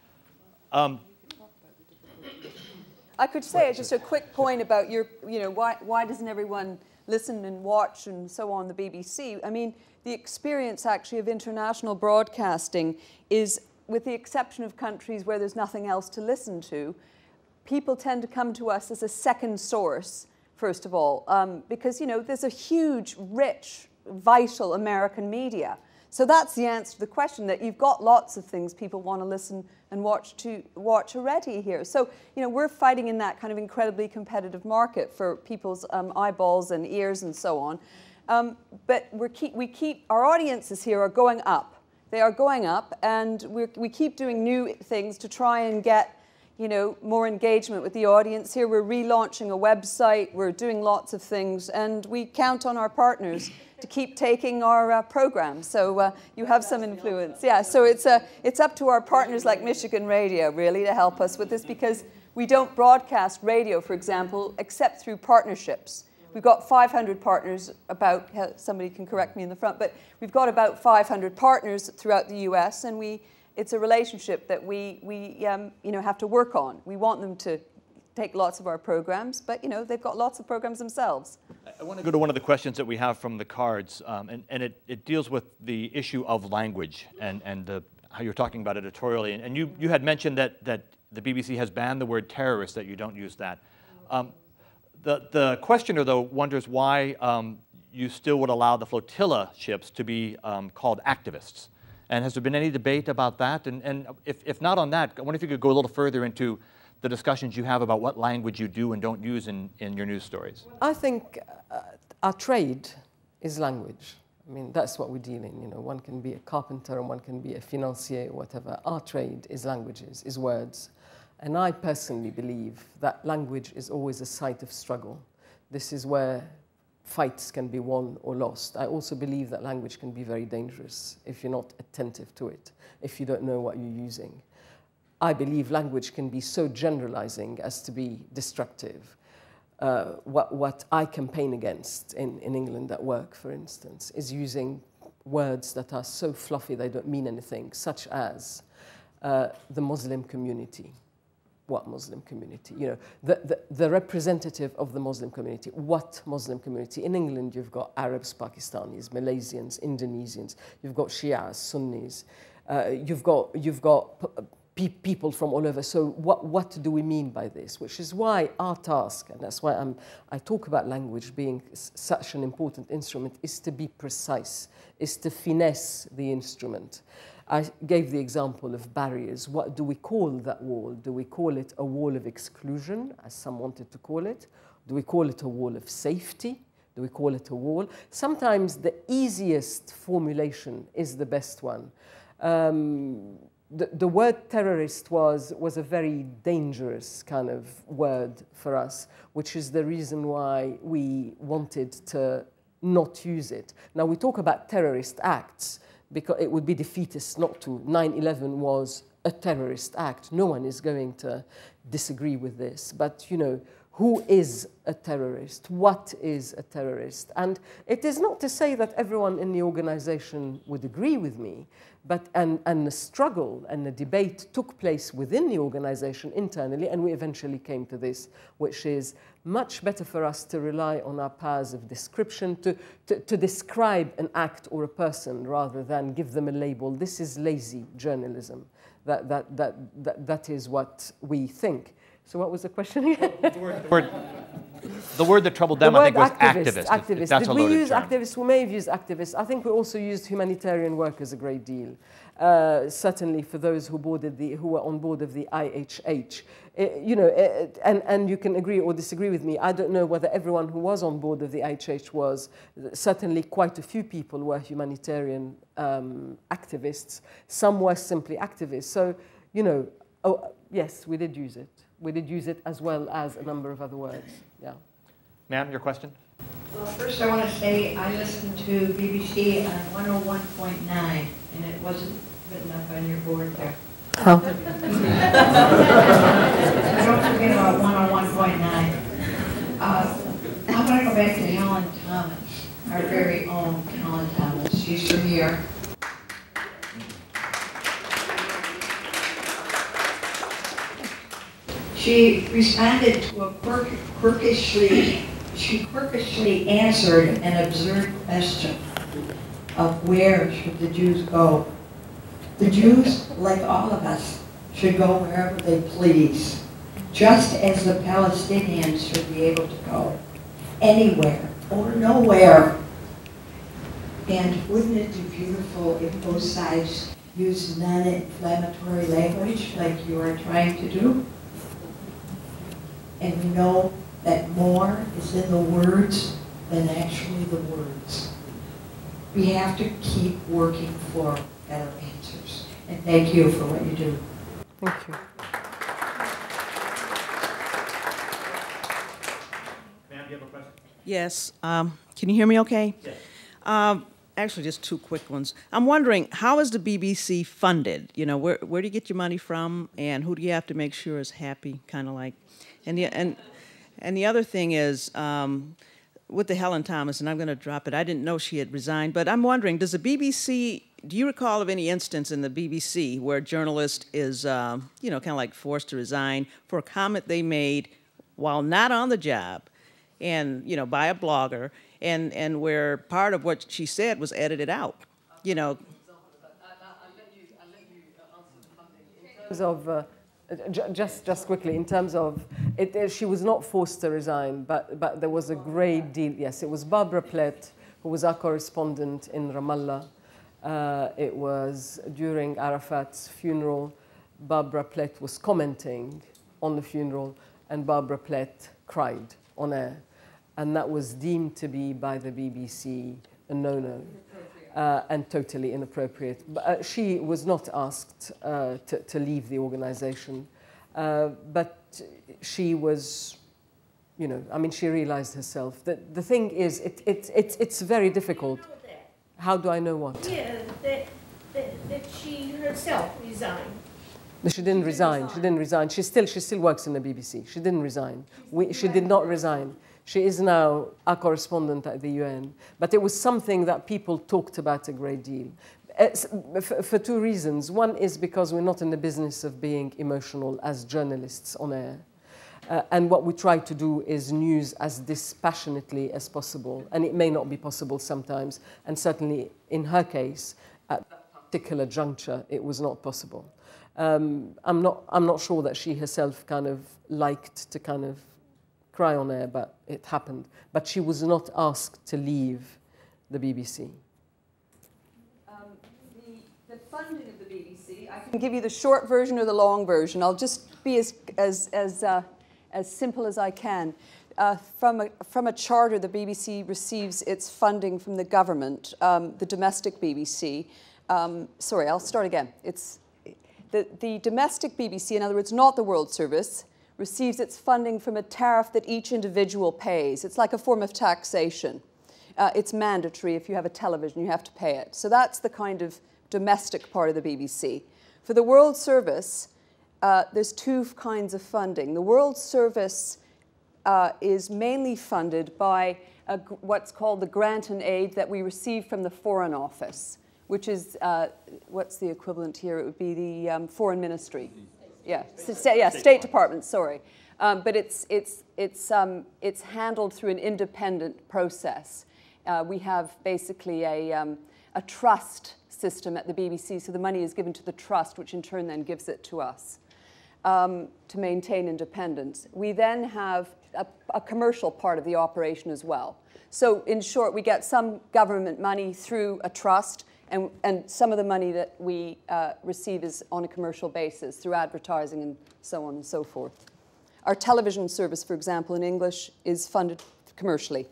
I could say just a quick point about your, why doesn't everyone listen and watch and so on the BBC? I mean, the experience actually of international broadcasting is, with the exception of countries where there's nothing else to listen to, people tend to come to us as a second source, first of all, because, there's a huge, rich, vital American media. So that's the answer to the question, that you've got lots of things people want to listen and watch already here. So, we're fighting in that kind of incredibly competitive market for people's eyeballs and ears and so on. But our audiences here are going up. They are going up, and we keep doing new things to try and get, more engagement with the audience here. We're relaunching a website. We're doing lots of things, and we count on our partners to keep taking our program. So you have some influence. Yeah, so it's up to our partners like Michigan Radio, really, to help us with this, because we don't broadcast radio, for example, except through partnerships. We've got 500 partners, somebody can correct me in the front, but we've got about 500 partners throughout the US, and it's a relationship that we have to work on. We want them to take lots of our programs, but they've got lots of programs themselves.
I want to go to one of the questions that we have from the cards, and it deals with the issue of language and how you're talking about editorially. And you had mentioned that the BBC has banned the word terrorist, that you don't use that. The questioner, though, wonders why you still would allow the flotilla ships to be called activists. And has there been any debate about that? And if not on that, I wonder if you could go a little further into the discussions you have about what language you do and don't use in your news stories.
I think our trade is language. I mean, that's what we deal in. One can be a carpenter and one can be a financier or whatever. Our trade is languages, is words. And I personally believe that language is always a site of struggle. This is where fights can be won or lost. I also believe that language can be very dangerous if you're not attentive to it, if you don't know what you're using. I believe language can be so generalizing as to be destructive. What I campaign against in England at work, for instance, is using words that are so fluffy they don't mean anything, such as the Muslim community. What Muslim community? The representative of the Muslim community. What Muslim community? In England, you've got Arabs, Pakistanis, Malaysians, Indonesians. You've got Shias, Sunnis. You've got people from all over. So what do we mean by this? Which is why our task, and that's why I talk about language being such an important instrument, is to be precise, is to finesse the instrument. I gave the example of barriers. What do we call that wall? Do we call it a wall of exclusion, as some wanted to call it? Do we call it a wall of safety? Do we call it a wall? Sometimes the easiest formulation is the best one. The word terrorist was a very dangerous kind of word for us, which is the reason why we wanted to not use it. Now, we talk about terrorist acts, because it would be defeatist not to. 9/11 was a terrorist act. No one is going to disagree with this. But, Who is a terrorist? What is a terrorist? And it is not to say that everyone in the organization would agree with me, but and the struggle and the debate took place within the organization internally, and we eventually came to this, which is much better for us to rely on our powers of description, to describe an act or a person rather than give them a label. This is lazy journalism. That is what we think. So what was the question again?
The word that troubled them, I think, was activist.
Activist.
That's
Did
a loaded
we use
term.
activists? We may have used activists. I think we also used humanitarian workers a great deal. Certainly for those who were on board of the IHH. And you can agree or disagree with me. I don't know whether everyone who was on board of the IHH was. Certainly quite a few people were humanitarian activists. Some were simply activists. So, yes, we did use it. We did use it as well as a number of other words. Yeah.
Ma'am, your question?
Well, first I want to say I listened to BBC on 101.9, and it wasn't written up on your board there.
Huh?
Don't forget about 101.9. I want to go back to Helen Thomas, our very own Helen Thomas. She's from here. She responded to a quirkishly answered an absurd question of where should the Jews go. The Jews, like all of us, should go wherever they please, just as the Palestinians should be able to go anywhere or nowhere. And wouldn't it be beautiful if both sides used non-inflammatory language like you are trying to do? And we know that more is in the words than actually the words. We have to keep working for better answers. And thank you for what you do.
Thank you.
Ma'am, do you have a question?
Yes. Can you hear me okay?
Yes.
Actually, just two quick ones. I'm wondering, how is the BBC funded? Where do you get your money from, and who do you have to make sure is happy, kind of like? And the other thing is, with the Helen Thomas, and I'm going to drop it, I didn't know she had resigned, but I'm wondering, does the BBC, do you recall of any instance in the BBC where a journalist is, kind of like forced to resign for a comment they made while not on the job, and, by a blogger, and where part of what she said was edited out,
Just quickly, in terms of, she was not forced to resign, but there was a great deal. Yes, it was Barbara Plett, who was our correspondent in Ramallah. It was during Arafat's funeral. Barbara Plett was commenting on the funeral, and Barbara Plett cried on air. And that was deemed to be by the BBC a no-no. And totally inappropriate. But she was not asked to leave the organization, but she was, she realized herself that the thing is, it's very difficult. How do I know what?
Yeah, that she herself resigned.
She didn't resign. She didn't resign. She still works in the BBC. She didn't resign. She did not resign. She is now a correspondent at the UN. But it was something that people talked about a great deal. For two reasons. One is because we're not in the business of being emotional as journalists on air. And what we try to do is news as dispassionately as possible. And it may not be possible sometimes. And certainly in her case, at that particular juncture, it was not possible. I'm not sure that she herself kind of liked to kind of cry on air, but it happened. But she was not asked to leave the BBC.
The funding of the BBC, I can give you the short version or the long version. I'll just be as simple as I can. From a charter, the BBC receives its funding from the government, the domestic BBC. Sorry, I'll start again. It's the domestic BBC, in other words, not the World Service, receives its funding from a tariff that each individual pays. It's like a form of taxation. It's mandatory. If you have a television, you have to pay it. So that's the kind of domestic part of the BBC. For the World Service, there's two kinds of funding. The World Service is mainly funded by what's called the grant and aid that we receive from the Foreign Office, which is, what's the equivalent here? It would be the Foreign Ministry. Yeah, State Department, sorry. But it's handled through an independent process. We have basically a trust system at the BBC, so the money is given to the trust, which in turn then gives it to us to maintain independence. We then have a commercial part of the operation as well. So in short, we get some government money through a trust, and some of the money that we receive is on a commercial basis through advertising and so on and so forth. Our television service, for example, in English, is funded commercially.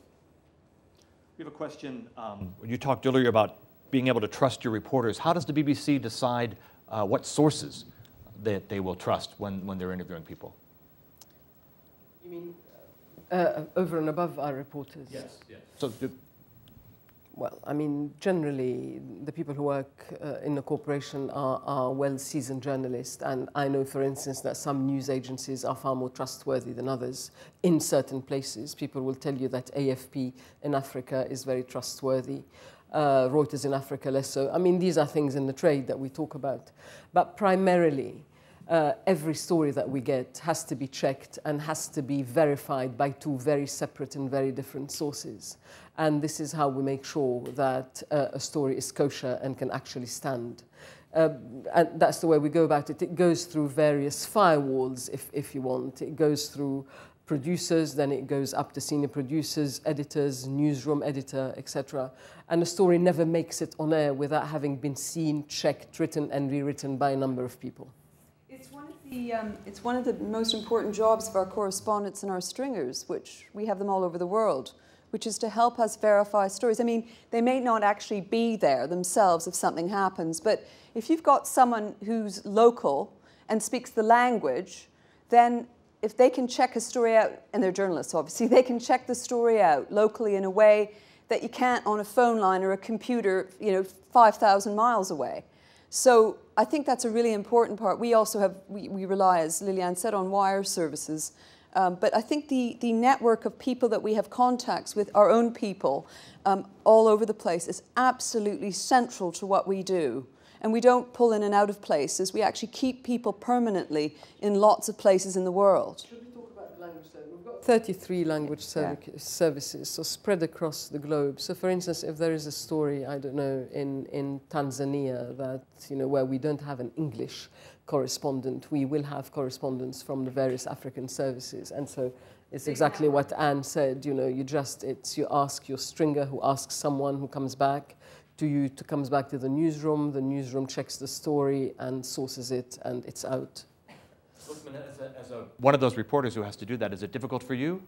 We have a question. You talked earlier about being able to trust your reporters. How does the BBC decide what sources that they will trust when they're interviewing people?
You mean over and above our reporters?
Yes, yes. So,
well, I mean, generally, the people who work in the corporation are well-seasoned journalists, and I know, for instance, that some news agencies are far more trustworthy than others in certain places. People will tell you that AFP in Africa is very trustworthy, Reuters in Africa less so. I mean, these are things in the trade that we talk about. But primarily, every story that we get has to be checked and has to be verified by two very separate and very different sources. And this is how we make sure that a story is kosher and can actually stand. And that's the way we go about it. It goes through various firewalls, if you want. It goes through producers, then it goes up to senior producers, editors, newsroom editor, etc. And the story never makes it on air without having been seen, checked, written, and rewritten by a number of people.
It's one of the most important jobs of our correspondents and our stringers, which we have them all over the world, which is to help us verify stories. I mean, they may not actually be there themselves if something happens, but if you've got someone who's local and speaks the language, then if they can check a story out, and they're journalists obviously, they can check the story out locally in a way that you can't on a phone line or a computer, 5,000 miles away. So I think that's a really important part. We also have, we rely, as Liliane said, on wire services. But I think the network of people that we have contacts with, our own people, all over the place, is absolutely central to what we do. And we don't pull in and out of places. We actually keep people permanently in lots of places in the world.
Should we talk about language services? We've got 33 language services, so spread across the globe. So for instance, if there is a story, I don't know, in Tanzania that, where we don't have an English correspondent, we will have correspondents from the various African services. And so it's exactly what Anne said, you ask your stringer who asks someone who comes back comes back to the newsroom checks the story and sources it, and it's out.
Lukman, as one of those reporters who has to do that, is it difficult for you?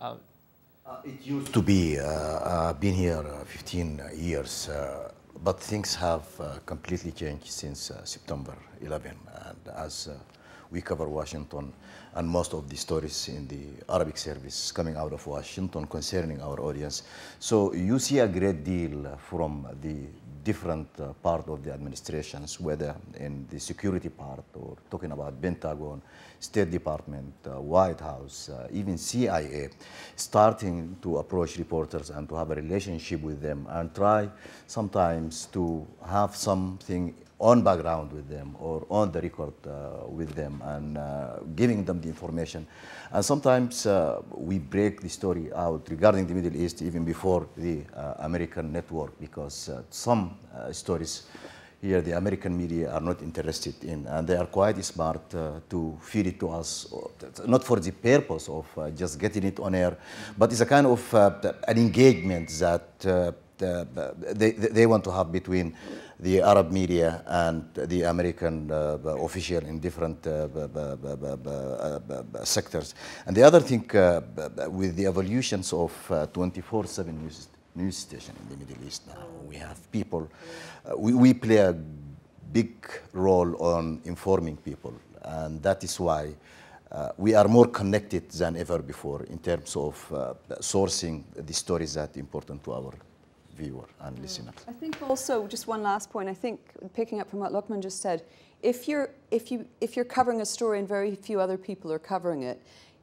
It used to be, been here 15 years, but things have completely changed since September 11. And as we cover Washington, and most of the stories in the Arabic service coming out of Washington concerning our audience. So you see a great deal from the different part of the administrations, whether in the security part or talking about Pentagon, State Department, White House, even CIA, starting to approach reporters and to have a relationship with them and try sometimes to have something on background with them or on the record with them and giving them the information. And sometimes we break the story out regarding the Middle East even before the American network, because some stories here the American media are not interested in, and they are quite smart to feed it to us, not for the purpose of just getting it on air, but it's a kind of an engagement that they want to have between the Arab media and the American official in different sectors. And the other thing, with the evolutions of 24/7 news station in the Middle East now, we have people, we play a big role on informing people, and that is why we are more connected than ever before in terms of sourcing the stories that are important to our viewer and listener.
I think also, just one last point, I think picking up from what Lukman just said, if you're covering a story and very few other people are covering it,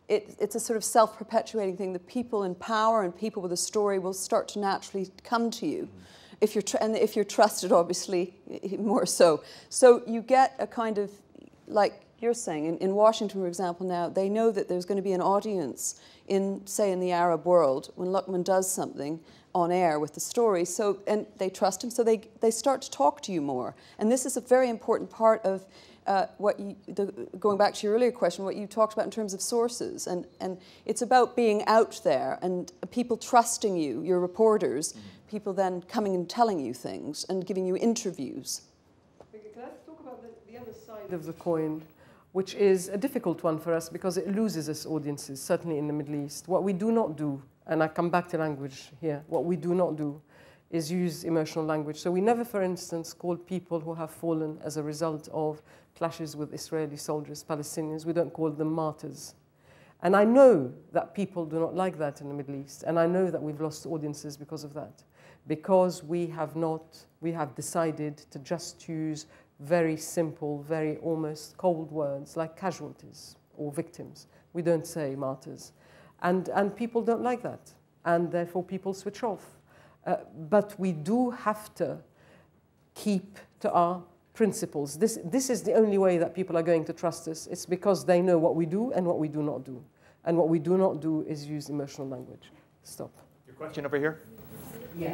it's a sort of self-perpetuating thing. The people in power and people with a story will start to naturally come to you. If you're trusted, obviously, more so. So you get a kind of, like you're saying, in Washington, for example, now, they know that there's going to be an audience in, say, in the Arab world when Lukman does something on air with the story, so, and they trust him, so they start to talk to you more. And this is a very important part of going back to your earlier question, what you talked about in terms of sources. And it's about being out there and people trusting you, your reporters, people then coming and telling you things and giving you interviews.
Let's talk about the other side of the coin, which is a difficult one for us because it loses its audiences, certainly in the Middle East. What we do not do, and I come back to language here, what we do not do is use emotional language. So we never, for instance, call people who have fallen as a result of clashes with Israeli soldiers, Palestinians, we don't call them martyrs. And I know that people do not like that in the Middle East, and I know that we've lost audiences because of that, because we have decided to just use very simple, very almost cold words like casualties or victims. We don't say martyrs. And people don't like that, and therefore people switch off. But we do have to keep to our principles. This is the only way that people are going to trust us. It's because they know what we do and what we do not do. And what we do not do is use emotional language. Stop.
Your question over here?
Yeah.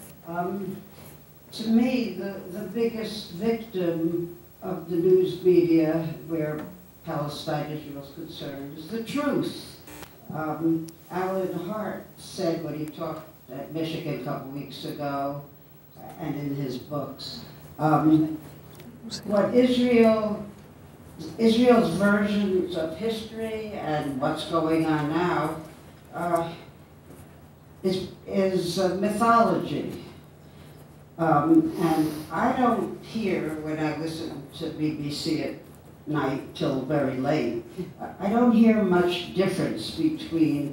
To me, the biggest victim of the news media where Palestine issue was concerned is the truth. Alan Hart said when he talked at Michigan a couple weeks ago and in his books, what Israel's versions of history and what's going on now is mythology. And I don't hear, when I listen to BBC at night till very late, I don't hear much difference between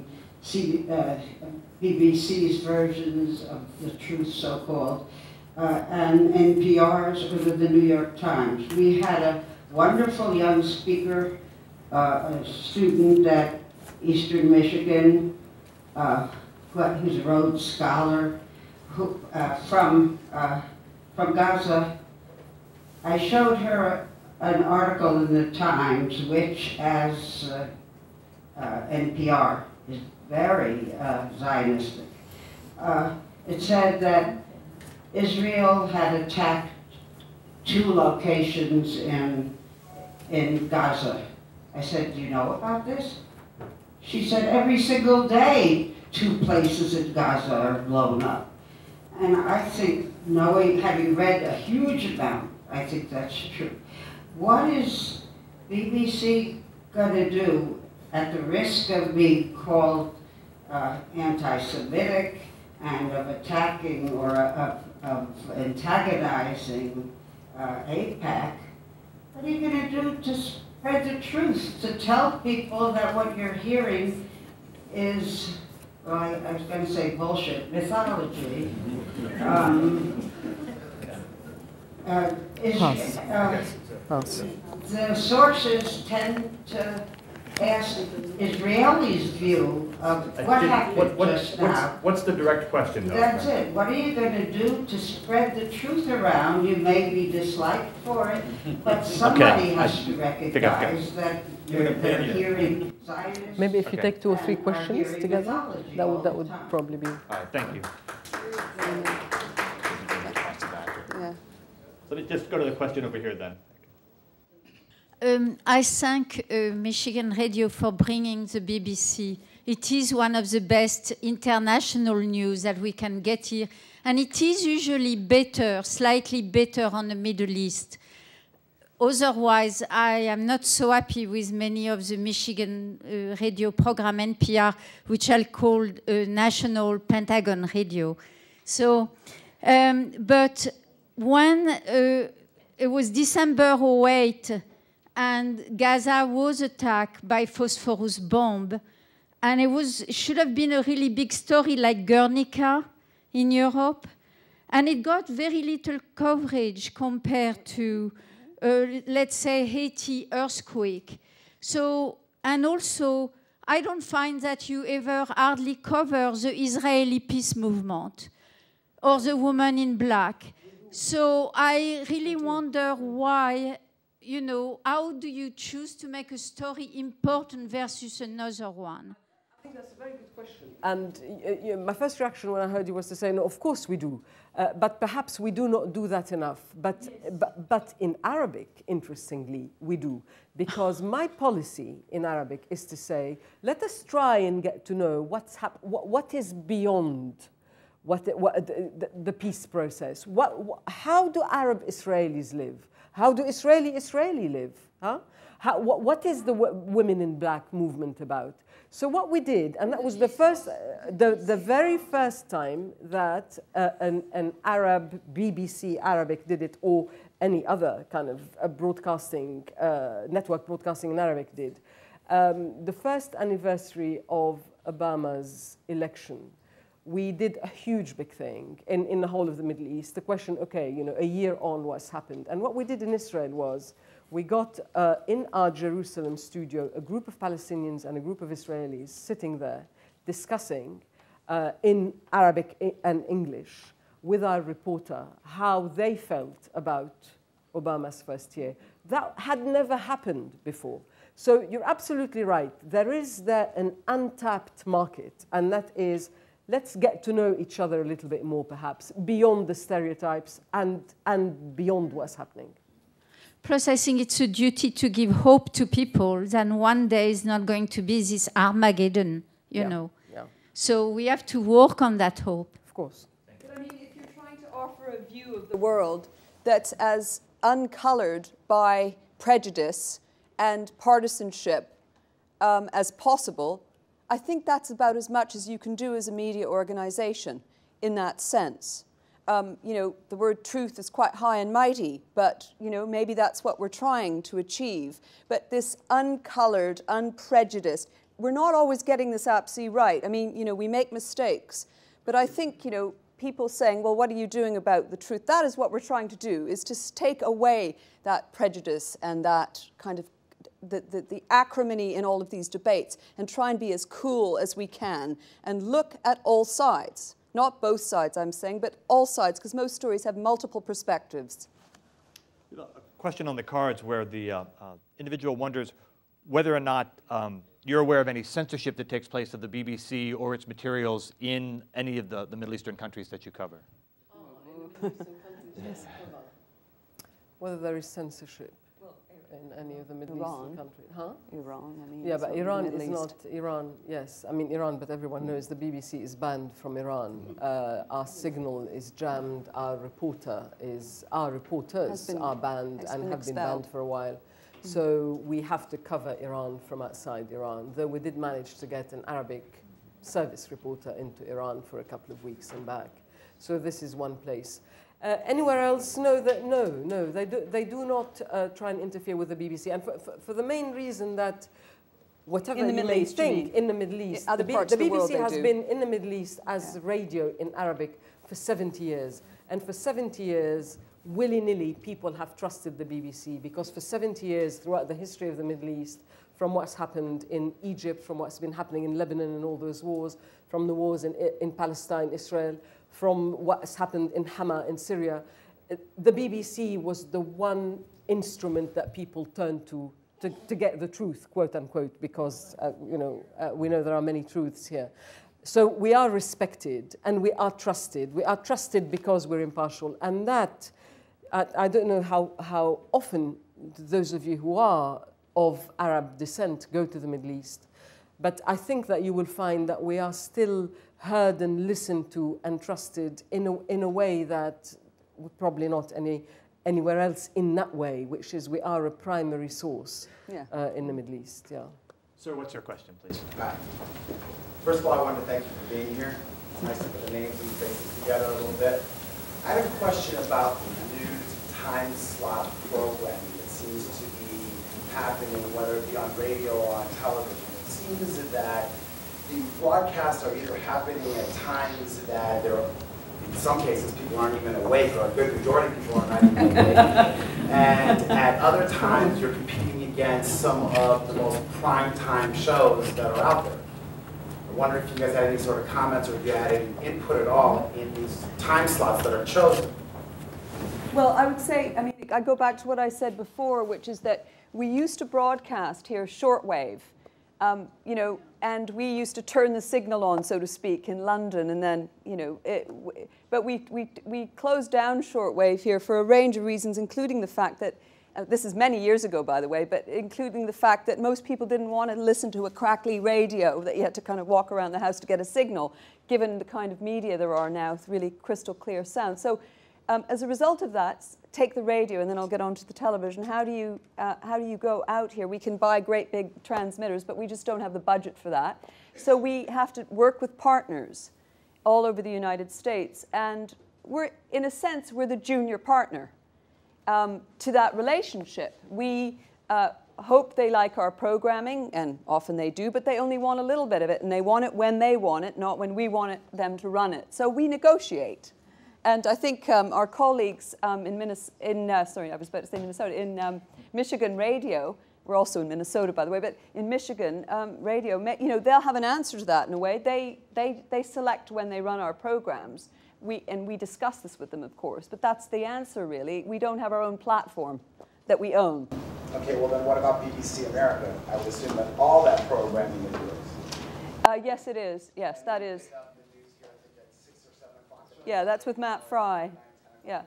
BBC's versions of the truth, so-called, and NPR's or the New York Times. We had a wonderful young speaker, a student at Eastern Michigan, who's a Rhodes Scholar, who, from Gaza. I showed her an article in the Times, which, as NPR, is very Zionistic. It said that Israel had attacked 2 locations in Gaza. I said, do you know about this? She said, every single day 2 places in Gaza are blown up. And I think, having read a huge amount, I think that's true. What is BBC going to do at the risk of being called anti-Semitic and of attacking or of antagonizing AIPAC? What are you going to do to spread the truth, to tell people that what you're hearing is, well, I was going to say bullshit, mythology? The sources tend to ask Israelis' view of what happened just now.
What's the direct question, though?
That's it. What are you going to do to spread the truth around? You may be disliked for it, but somebody has to recognize that they're hearing Zionists.
Maybe if you take 2 or 3 questions together, that would probably be.
All right, thank you.
Yeah.
Let me just go to the question over here then.
I thank Michigan Radio for bringing the BBC. It is one of the best international news that we can get here. And it is usually better, slightly better on the Middle East. Otherwise, I am not so happy with many of the Michigan radio program, NPR, which I'll call National Pentagon Radio. So, but when it was December 2008, and Gaza was attacked by phosphorus bomb, and it should have been a really big story like Guernica in Europe, and it got very little coverage compared to, let's say, Haiti earthquake. So, and also, I don't find that you ever hardly cover the Israeli peace movement or the woman in black. So I really wonder why, you know, how do you choose to make a story important versus another one?
I think that's a very good question. And my first reaction when I heard you was to say, no, of course we do. But perhaps we do not do that enough. But in Arabic, interestingly, we do. Because my policy in Arabic is to say, let us try and get to know what is beyond the peace process. How do Arab Israelis live? How do Israeli live? Huh? What is the Women in Black movement about? So what we did, and that was the very first time that an Arab, BBC Arabic did it, or any other kind of broadcasting, network broadcasting in Arabic did. The first anniversary of Obama's election, we did a huge big thing in the whole of the Middle East. The question, okay, you know, a year on what's happened. And what we did in Israel was, we got in our Jerusalem studio a group of Palestinians and a group of Israelis sitting there discussing in Arabic and English with our reporter how they felt about Obama's first year. That had never happened before. So you're absolutely right. There is an untapped market, and that is, let's get to know each other a little bit more, perhaps, beyond the stereotypes and beyond what's happening.
Plus, I think it's a duty to give hope to people that one day is not going to be this Armageddon, you know.
Yeah.
So we have to work on that hope.
Of course.
But I mean, if you're trying to offer a view of the world that's as uncolored by prejudice and partisanship as possible, I think that's about as much as you can do as a media organization in that sense. You know, the word truth is quite high and mighty, but, you know, maybe that's what we're trying to achieve. But this uncolored, unprejudiced, we're not always getting this absolutely right. I mean, you know, we make mistakes. But I think, you know, people saying, well, what are you doing about the truth? That is what we're trying to do, is to take away that prejudice and that kind of the acrimony in all of these debates and try and be as cool as we can and look at all sides. Not both sides, I'm saying, but all sides, because most stories have multiple perspectives.
A question on the cards where the individual wonders whether or not you're aware of any censorship that takes place of the BBC or its materials in any of the Middle Eastern countries that you cover.
Yes. Whether there is censorship in any of the Middle Eastern countries. Huh?
Iran, I mean.
Yeah, but Iran is not Iran. Yes, I mean Iran, but everyone knows the BBC is banned from Iran. Our signal is jammed. Our reporters are banned and have been banned for a while. So we have to cover Iran from outside Iran. Though we did manage to get an Arabic service reporter into Iran for a couple of weeks and back. So this is one place. Anywhere else? No, they do not try and interfere with the BBC, and for the main reason that whatever
in the Middle East,
think in the Middle East, the BBC has been in the Middle East as radio in Arabic for 70 years, and for 70 years, willy-nilly, people have trusted the BBC because for 70 years, throughout the history of the Middle East, from what's happened in Egypt, from what's been happening in Lebanon and all those wars, from the wars in Palestine, Israel, from what's happened in Hama in Syria, the BBC was the one instrument that people turned to get the truth, quote unquote, because you know, we know there are many truths here. So we are respected and we are trusted. We are trusted because we're impartial, and that I don't know how often those of you who are of Arab descent go to the Middle East, but I think that you will find that we are still heard and listened to and trusted in a way that probably not anywhere else in that way, which is we are a primary source in the Middle East. Yeah.
Sir, what's your question, please?
First of all, I wanted to thank you for being here. It's nice to put the names and faces together a little bit. I have a question about the news time slot programming that seems to be happening, whether it be on radio or on television. It seems that the broadcasts are either happening at times that there are, in some cases, people aren't even awake, or a good majority of people are not even awake. And at other times, you're competing against some of the most prime-time shows that are out there. I wonder if you guys had any sort of comments or if you had any input at all in these time slots that are chosen.
Well, I would say, I mean, I go back to what I said before, which is that we used to broadcast here shortwave, you know, and we used to turn the signal on, so to speak, in London, and then, you know, but we closed down shortwave here for a range of reasons, including the fact that, this is many years ago, by the way, but including the fact that most people didn't want to listen to a crackly radio that you had to kind of walk around the house to get a signal, given the kind of media there are now with really crystal clear sound. So as a result of that, take the radio, and then I'll get on to the television. How do you go out here? We can buy great big transmitters, but we just don't have the budget for that. So we have to work with partners all over the United States, and we're, in a sense, we're the junior partner to that relationship. We hope they like our programming, and often they do, but they only want a little bit of it, and they want it when they want it, not when we want them to run it. So we negotiate. And I think our colleagues in Michigan Radio, we're also in Minnesota, by the way, but in Michigan Radio, you know, they'll have an answer to that in a way. They select when they run our programs. And we discuss this with them, of course, but that's the answer, really. We don't have our own platform that we own.
Okay, well then what about BBC America? I would assume that all that programming is yours.
Yes, it is. Yes, that is. Yeah, that's with Matt Fry. Yeah.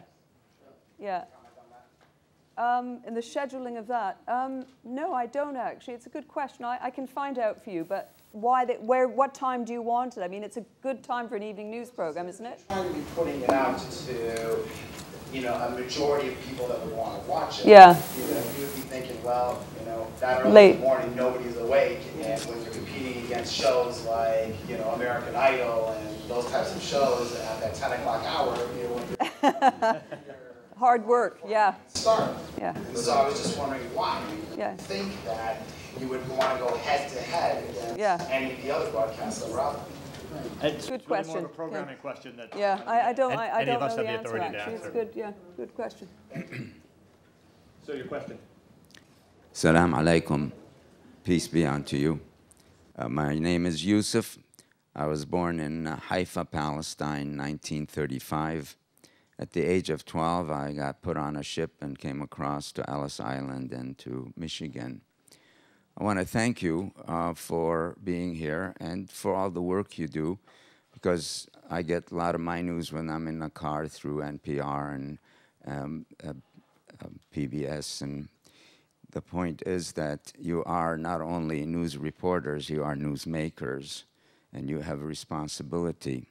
And the scheduling of that. No, I don't actually. It's a good question. I can find out for you, but what time do you want it? I mean, it's a good time for an evening news program, isn't it?
Trying to be putting it out to, you know, a majority of people that would want to watch it.
Yeah.
You know, you would be thinking, well, you know, that early in the morning, nobody's awake, and when you're competing against shows like, you know, American Idol and those types of shows at that 10 o'clock hour, you know,
hard work, yeah.
Start.
Yeah.
And so I was just wondering why you think that you would want to go head to head against any of the other broadcasts that were out there.
It's
good
really
question.
more of a programming question that
I don't
any of
know
us
the
have the
answer,
authority to
actually.
answer.
It's good, yeah, good question.
So your question.
Salam alaikum. Peace be unto you. My name is Yusuf. I was born in Haifa, Palestine, 1935. At the age of 12, I got put on a ship and came across to Ellis Island and to Michigan. I want to thank you for being here and for all the work you do, because I get a lot of my news when I'm in the car through NPR and PBS. And the point is that you are not only news reporters, you are news makers, and you have a responsibility.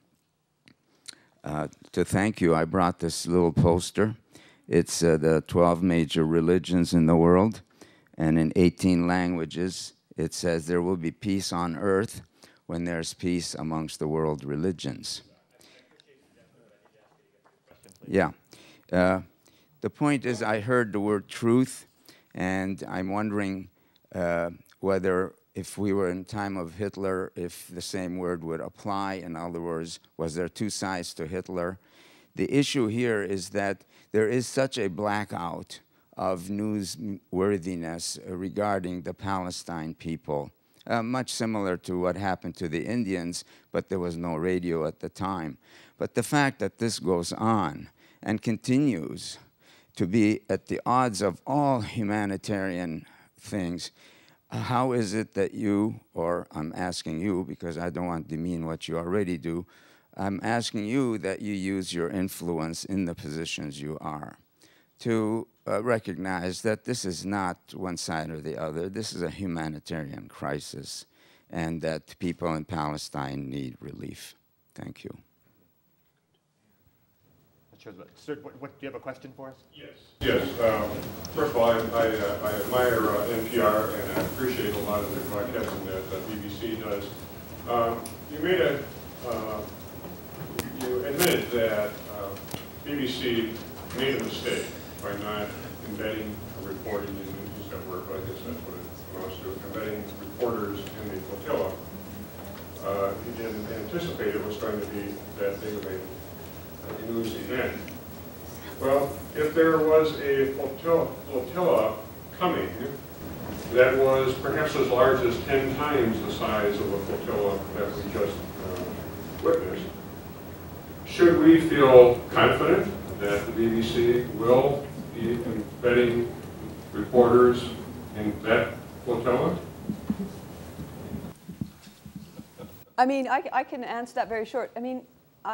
To thank you, I brought this little poster. It's the 12 major religions in the world, and in 18 languages, it says there will be peace on earth when there's peace amongst the world religions. Yeah. The point is, I heard the word truth, and I'm wondering whether if we were in time of Hitler, if the same word would apply. In other words, was there two sides to Hitler? The issue here is that there is such a blackout of newsworthiness regarding the Palestine people, much similar to what happened to the Indians, but there was no radio at the time. But the fact that this goes on and continues to be at the odds of all humanitarian things, how is it that you, or I'm asking you because I don't want to demean what you already do, I'm asking you that you use your influence in the positions you are to recognize that this is not one side or the other. This is a humanitarian crisis, and that people in Palestine need relief. Thank you.
Sir, do you have a question for us?
Yes. Yes. First of all, I admire NPR, and I appreciate a lot of the broadcasting that BBC does. You admitted that BBC made a mistake by not embedding reporting, and use that word, but I guess that's what it amounts to, embedding reporters in the flotilla. He didn't anticipate it was going to be that big of a news event. Well, if there was a flotilla coming that was perhaps as large as 10 times the size of a flotilla that we just witnessed. Should we feel confident that the BBC will be embedding reporters in that flotilla?
I mean, I can answer that very short. I mean,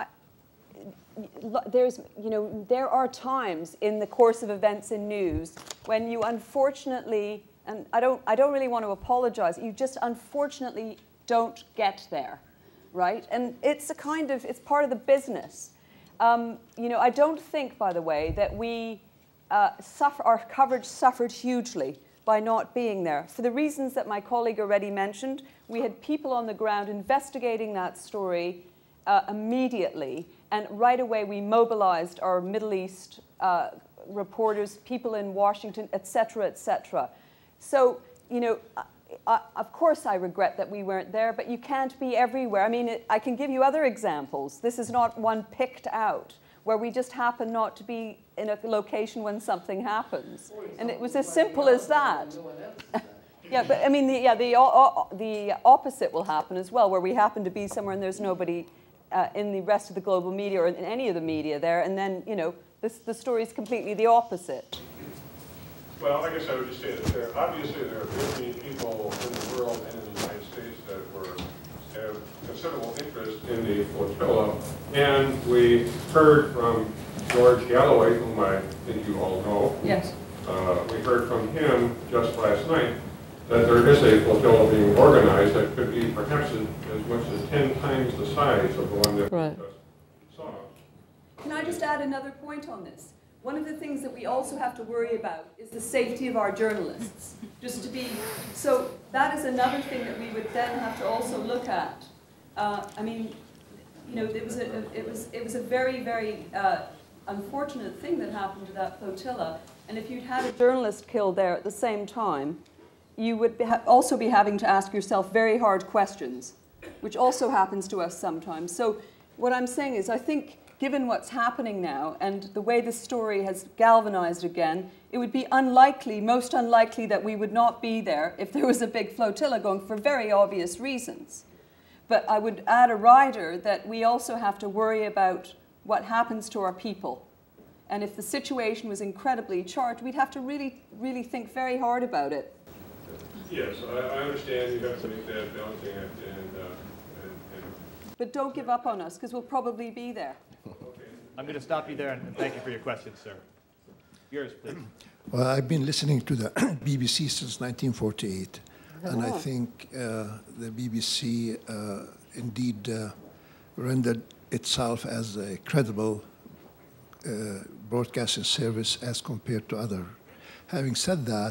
there are times in the course of events in news when you unfortunately, and I don't really want to apologize, you just unfortunately don't get there, right? And it's it's part of the business. I don't think, by the way, that our coverage suffered hugely by not being there. For the reasons that my colleague already mentioned, we had people on the ground investigating that story immediately, and right away we mobilized our Middle East reporters, people in Washington, et cetera, et cetera. So, of course I regret that we weren't there, but you can't be everywhere. I mean, I can give you other examples. This is not one picked out, where we just happen not to be in a location when something happens. And it was as simple as that. Yeah, but I mean, the opposite will happen as well, where we happen to be somewhere and there's nobody in the rest of the global media or in any of the media there, and then, the story is completely the opposite.
Well, I guess I would just say that obviously there are very many people in the world and in the United States that have considerable interest in the flotilla, and we heard from George Galloway, whom I think you all know.
Yes.
We heard from him just last night that there is a flotilla being organized that could be perhaps as much as 10 times the size of the one that we just saw.
Can I just add another point on this? One of the things that we also have to worry about is the safety of our journalists. So that is another thing that we would then have to also look at. I mean, it was a very, very unfortunate thing that happened to that flotilla. And if you'd had a journalist killed there at the same time, you would also be having to ask yourself very hard questions, which also happens to us sometimes. So what I'm saying is, I think, given what's happening now and the way this story has galvanized again, it would be unlikely, most unlikely, that we would not be there if there was a big flotilla going for very obvious reasons. But I would add a rider that we also have to worry about what happens to our people. And if the situation was incredibly charged, we'd have to really, really think very hard about it.
Yes, I understand you have to make that balancing act,
But don't give up on us, because we'll probably be there.
I'm going to stop you there, and thank you for your question, sir. Yours, please.
Well, I've been listening to the BBC since 1948, and I think the BBC indeed rendered itself as a credible broadcasting service as compared to other. Having said that,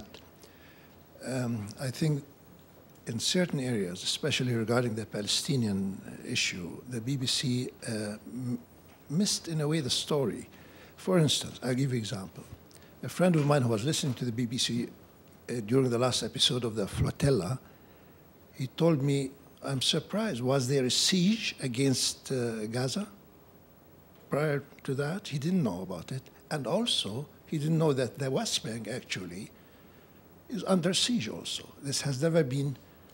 I think in certain areas, especially regarding the Palestinian issue, the BBC missed, in a way, the story. For instance, I'll give you an example. A friend of mine who was listening to the BBC during the last episode of the flotilla, he told me, I'm surprised, was there a siege against Gaza? Prior to that, he didn't know about it. And also, he didn't know that the West Bank actually is under siege also. This has never been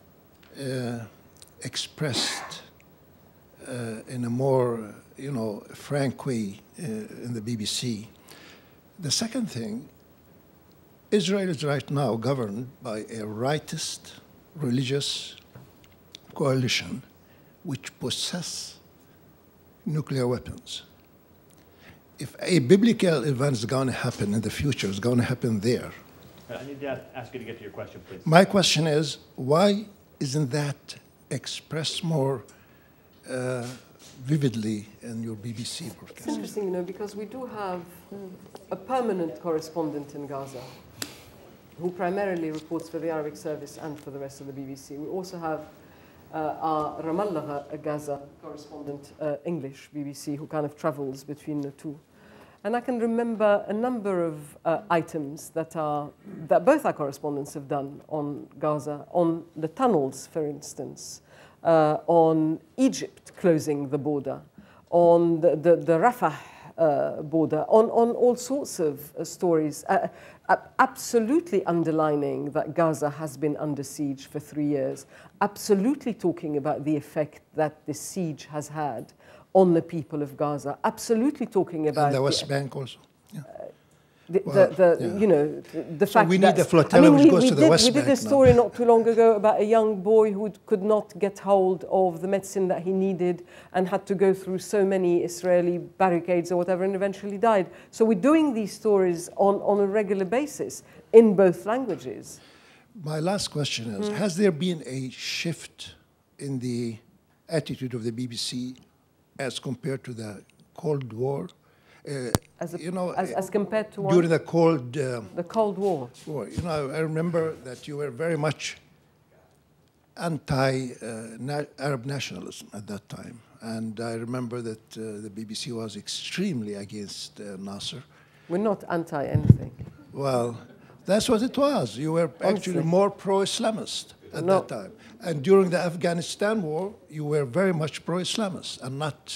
expressed in a more, frank way in the BBC. The second thing, Israel is right now governed by a rightist religious coalition which possess nuclear weapons. If a biblical event is going to happen in the future, it's going to happen there.
I need to ask you to get to your question, please.
My question is, why isn't that expressed more vividly in your BBC broadcast?
It's interesting, because we do have a permanent correspondent in Gaza who primarily reports for the Arabic service and for the rest of the BBC. We also have our Ramallah Gaza correspondent, English BBC, who kind of travels between the two. And I can remember a number of items that both our correspondents have done on Gaza, on the tunnels, for instance, on Egypt closing the border, on the Rafah border, on all sorts of stories, absolutely underlining that Gaza has been under siege for 3 years, absolutely talking about the effect that the siege has had on the people of Gaza, absolutely talking about...
And the West Bank also.
You know, the
so
fact
we
that...
need a flotilla which goes to the West Bank.
We did a story not too long ago about a young boy who could not get hold of the medicine that he needed and had to go through so many Israeli barricades or whatever and eventually died. So we're doing these stories on a regular basis in both languages.
My last question is, has there been a shift in the attitude of the BBC as compared to the Cold War?
As compared to
during the Cold
War.
You know, I remember that you were very much anti-Arab nationalism at that time, and I remember that the BBC was extremely against Nasser.
We're not anti-anything.
Well, that's what it was. You were actually more pro-Islamist at that time, and during the Afghanistan war, you were very much pro-Islamist and not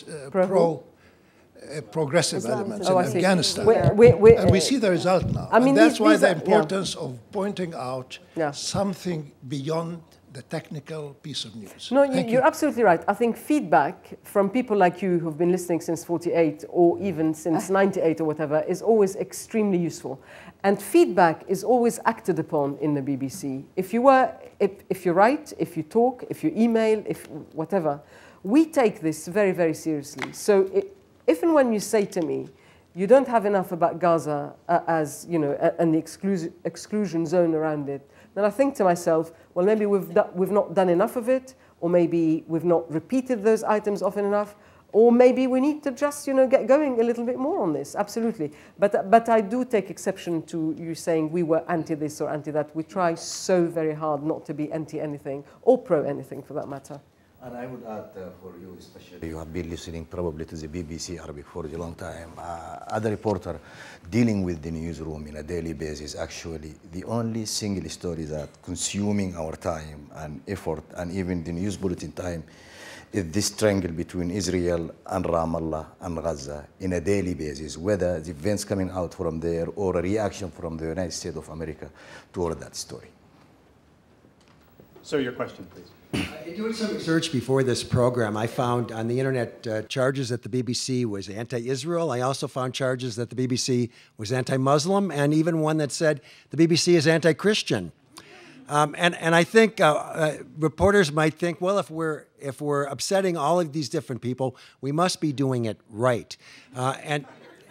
progressive elements in Afghanistan. And we see the result now.
I mean,
and that's why the importance of pointing out something beyond the technical piece of news.
No, you're absolutely right. I think feedback from people like you who've been listening since 48 or even since 98 or whatever is always extremely useful. And feedback is always acted upon in the BBC. If you write, if you talk, if you email, if whatever, we take this very, very seriously. So if and when you say to me, you don't have enough about Gaza as, you know, and the exclusion zone around it, then I think to myself, well, maybe we've not done enough of it, or maybe we've not repeated those items often enough, or maybe we need to just, you know, get going a little bit more on this, absolutely. But I do take exception to you saying we were anti-this or anti-that. We try so very hard not to be anti-anything, or pro-anything for that matter.
And I would add for you especially, you have been listening probably to the BBC Arabic for a long time. As a reporter dealing with the newsroom on a daily basis, actually the only single story that consuming our time and effort and even the news bulletin time is this triangle between Israel and Ramallah and Gaza in a daily basis, whether the events coming out from there or a reaction from the United States of America toward that story.
Sir, your question, please.
Doing some research before this program, I found on the internet charges that the BBC was anti-Israel. I also found charges that the BBC was anti-Muslim, and even one that said the BBC is anti-Christian. And I think reporters might think, well, if we're upsetting all of these different people, we must be doing it right. But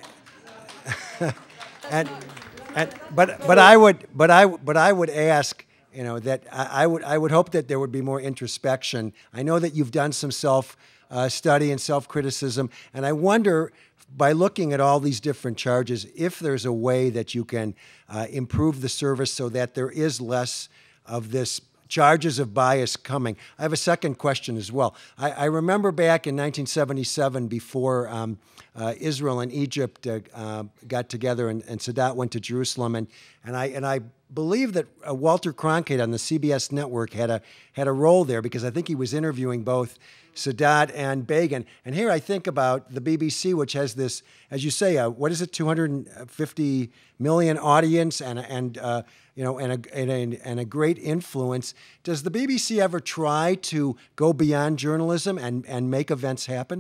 I would ask, you know, that I would hope that there would be more introspection. I know that you've done some self-study and self-criticism, and I wonder, by looking at all these different charges, if there's a way that you can improve the service so that there is less of this charges of bias coming. I have a second question as well. I remember back in 1977, before Israel and Egypt got together and Sadat went to Jerusalem, and I believe that Walter Cronkite on the CBS network had a role there, because I think he was interviewing both Sadat and Begin. And here I think about the BBC, which has this, as you say, what is it, 250 million audience and you know, and a great influence. Does the BBC ever try to go beyond journalism and make events happen?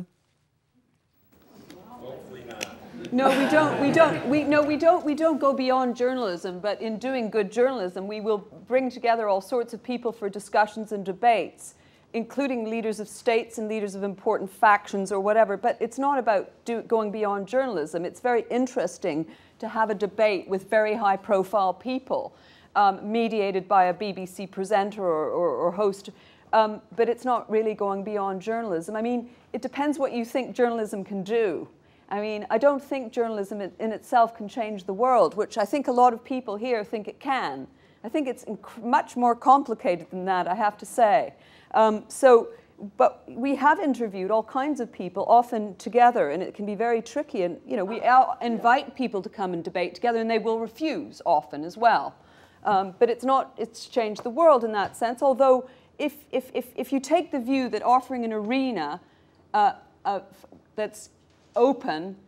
No, we don't. We don't go beyond journalism. But in doing good journalism, we will bring together all sorts of people for discussions and debates, including leaders of states and leaders of important factions or whatever. But it's not about going beyond journalism. It's very interesting to have a debate with very high-profile people, mediated by a BBC presenter or host. But it's not really going beyond journalism. I mean, it depends what you think journalism can do. I mean, I don't think journalism in itself can change the world, which I think a lot of people here think it can. I think it's much more complicated than that, I have to say. But we have interviewed all kinds of people, often together, and it can be very tricky. And you know, we invite people to come and debate together, and they will refuse often as well. But it's changed the world in that sense. Although, if you take the view that offering an arena that's open,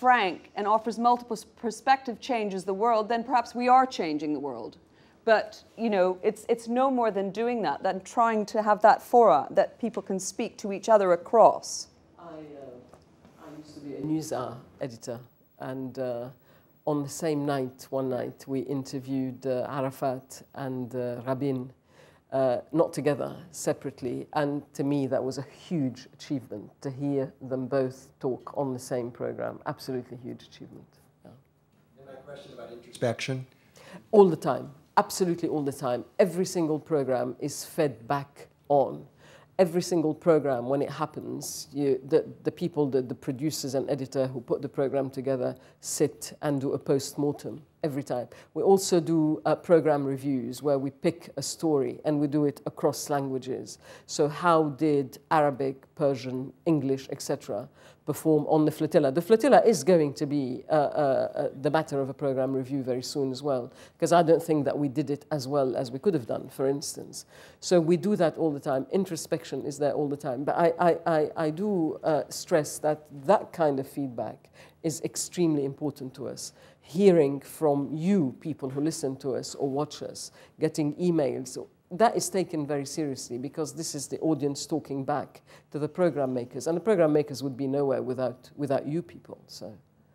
frank and offers multiple perspective changes the world, then perhaps we are changing the world. But, you know, it's no more than doing that, than trying to have that fora that people can speak to each other across.
I used to be a news editor, and on the same night, one night, we interviewed Arafat and Rabin, not together, separately, and to me that was a huge achievement to hear them both talk on the same program. Absolutely huge achievement. Yeah.
And my question about introspection?
All the time, absolutely all the time. Every single program is fed back on. Every single program, when it happens, the people, the producers and editor who put the program together sit and do a post-mortem every time. We also do program reviews where we pick a story and we do it across languages. So how did Arabic, Persian, English, etc. perform on the flotilla? The flotilla is going to be the matter of a program review very soon as well, because I don't think that we did it as well as we could have done, for instance. So we do that all the time. Introspection is there all the time. But I do stress that that kind of feedback is extremely important to us. Hearing from you, people who listen to us or watch us, getting emails, that is taken very seriously, because this is the audience talking back to the program makers, and the program makers would be nowhere without you people. So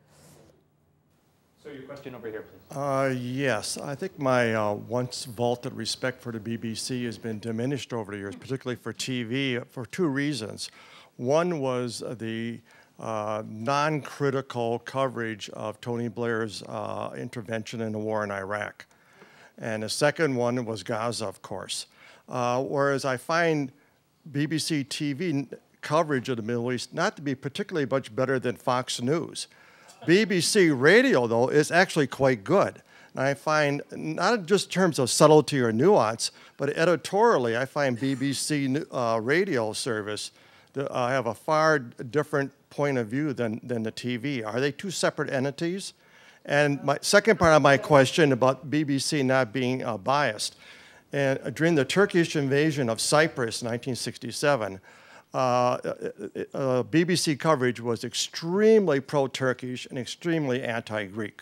your question over here, please.
Yes, I think my once vaulted respect for the BBC has been diminished over the years, particularly for TV, for two reasons. One was the non-critical coverage of Tony Blair's intervention in the war in Iraq. And the second one was Gaza, of course. Whereas I find BBC TV coverage of the Middle East not to be particularly much better than Fox News. BBC radio, though, is actually quite good. And I find, not just in terms of subtlety or nuance, but editorially, I find BBC radio service have a far different point of view than the TV. Are they two separate entities? And my second part of my question about BBC not being biased. And during the Turkish invasion of Cyprus in 1967, BBC coverage was extremely pro-Turkish and extremely anti-Greek.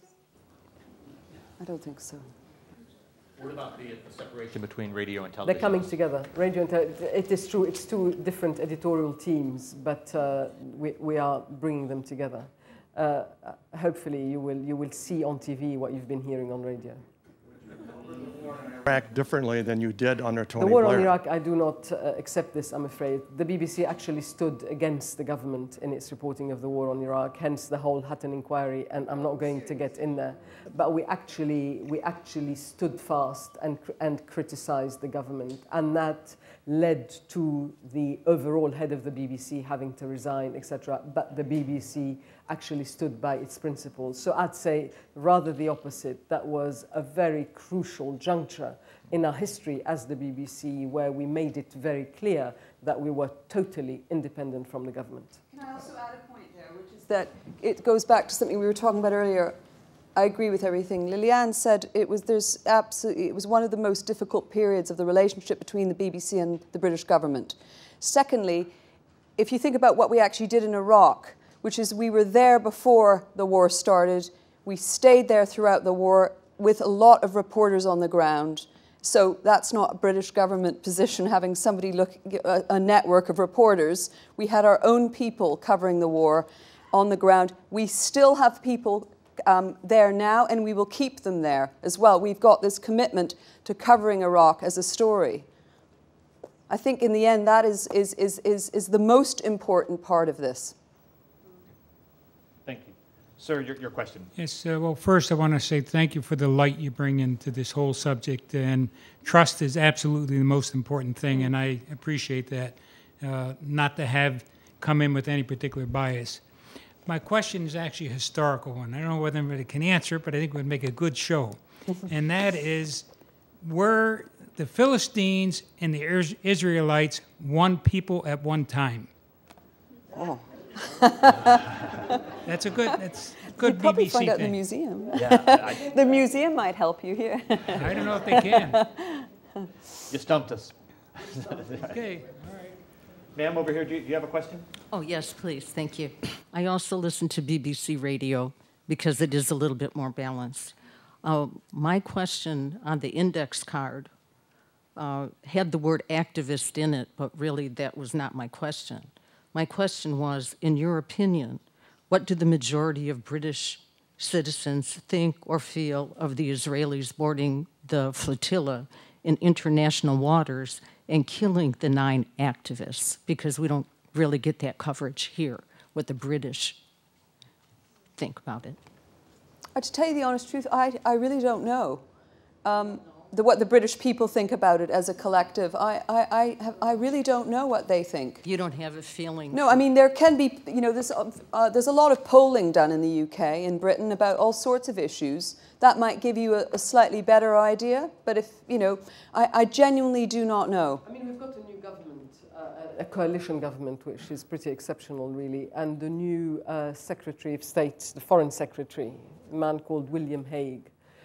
I don't think so.
What about the separation between radio and television?
They're coming together. Radio and television, it is true, it's two different editorial teams, but we are bringing them together. Hopefully you will see on TV what you've been hearing on radio.
Iraq differently than you did under Tony Blair.
The war on Iraq, I do not accept this, I'm afraid. The BBC actually stood against the government in its reporting of the war on Iraq, hence the whole Hutton inquiry, and I'm not going to get in there. But we actually stood fast and criticized the government, and that led to the overall head of the BBC having to resign, etc. But the BBC actually stood by its principles. So I'd say rather the opposite. That was a very crucial juncture in our history as the BBC, where we made it very clear that we were totally independent from the government.
Can I also add a point there, which is that it goes back to something we were talking about earlier. I agree with everything Liliane said. It was one of the most difficult periods of the relationship between the BBC and the British government. Secondly, if you think about what we actually did in Iraq, which is we were there before the war started, we stayed there throughout the war with a lot of reporters on the ground. So that's not a British government position, having somebody look, a network of reporters. We had our own people covering the war on the ground. We still have people there now, and we will keep them there as well. We've got this commitment to covering Iraq as a story. I think in the end that is the most important part of this.
Thank you. Sir, your question.
Yes, well, first I want to say thank you for the light you bring into this whole subject, and trust is absolutely the most important thing, and I appreciate that, not to have come in with any particular bias. My question is actually a historical one. I don't know whether anybody can answer it, but I think it would make a good show. And that is, were the Philistines and the Israelites one people at one time?
Oh.
That's a good
You'd probably
BBC
find out
thing.
in the museum.
Yeah,
the museum might help you here.
I don't know if they can.
You stumped us.
Okay, all right.
Ma'am, over here, do you have a question?
Oh, yes, please. Thank you. I also listen to BBC Radio because it is a little bit more balanced. My question on the index card had the word activist in it, but really that was not my question. My question was, in your opinion, what do the majority of British citizens think or feel of the Israelis boarding the flotilla in international waters and killing the 9 activists? Because we don't really get that coverage here, what the British think about it.
To tell you the honest truth, I really don't know what the British people think about it as a collective. I really don't know what they think.
You don't have a feeling?
No, I mean, there can be, you know, there's a lot of polling done in the UK, in Britain, about all sorts of issues. That might give you a slightly better idea, but if, you know, I genuinely do not know.
I mean, we've got a new government, a coalition government, which is pretty exceptional, really, and the new Secretary of State, the Foreign Secretary, a man called William Hague,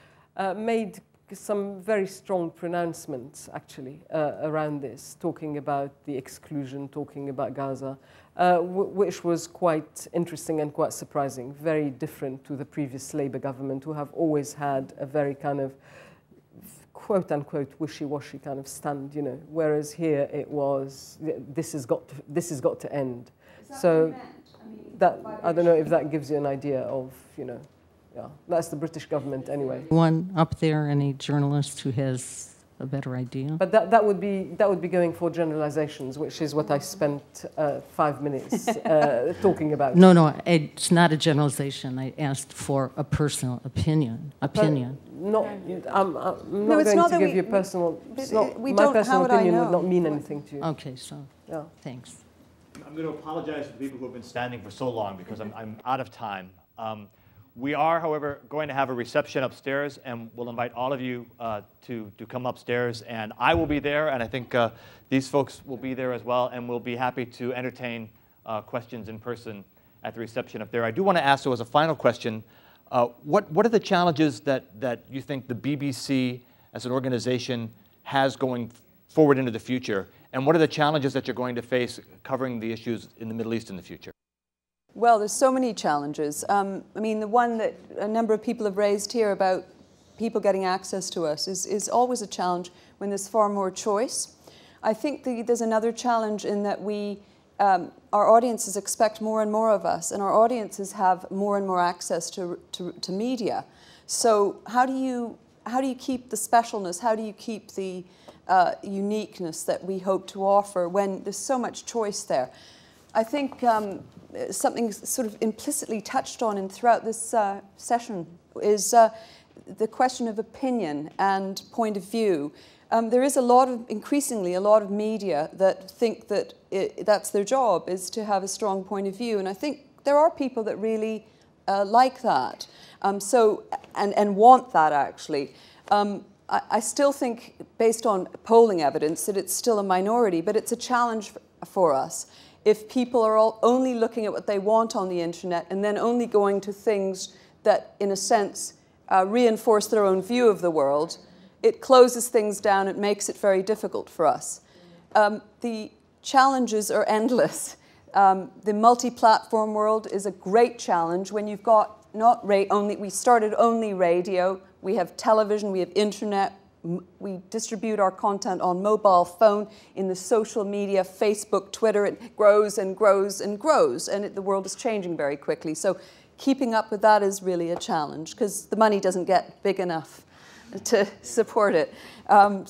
made some very strong pronouncements, actually, around this, talking about the exclusion, talking about Gaza, which was quite interesting and quite surprising, very different to the previous Labour government, who have always had a very kind of quote-unquote wishy-washy kind of stand, you know, whereas here it was, this has got to end. So that, I don't know if that gives you an idea of, you know, yeah, that's the British government anyway.
One up there, any journalist who has a better idea?
But that would be going for generalizations, which is what I spent 5 minutes talking about.
No, it's not a generalization. I asked for a personal opinion.
I'm not going to give you personal. My personal opinion would not mean anything to you.
Okay, so
yeah,
thanks.
I'm going to apologize to the people who have been standing for so long because I'm out of time. We are, however, going to have a reception upstairs, and we'll invite all of you to come upstairs. And I will be there, and I think these folks will be there as well, and we'll be happy to entertain questions in person at the reception up there. I do want to ask, so as a final question, what are the challenges that you think the BBC as an organization has going forward into the future, and what are the challenges that you're going to face covering the issues in the Middle East in the future?
Well, there's so many challenges. I mean, the one that a number of people have raised here about people getting access to us is always a challenge when there's far more choice. I think there's another challenge in that our audiences expect more and more of us, and our audiences have more and more access to media. So how do you keep the specialness? How do you keep the uniqueness that we hope to offer when there's so much choice there? I think something sort of implicitly touched on and throughout this session is the question of opinion and point of view. There is increasingly a lot of media that think that that's their job, is to have a strong point of view. And I think there are people that really like that and want that, actually. I still think, based on polling evidence, that it's still a minority, but it's a challenge for us. If people are only looking at what they want on the internet and then only going to things that, in a sense, reinforce their own view of the world, it closes things down. It makes it very difficult for us. The challenges are endless. The multi-platform world is a great challenge when you've got we started only radio, we have television, we have internet, we distribute our content on mobile phone, in the social media, Facebook, Twitter. It grows and grows and grows, and the world is changing very quickly. So keeping up with that is really a challenge because the money doesn't get big enough to support it. And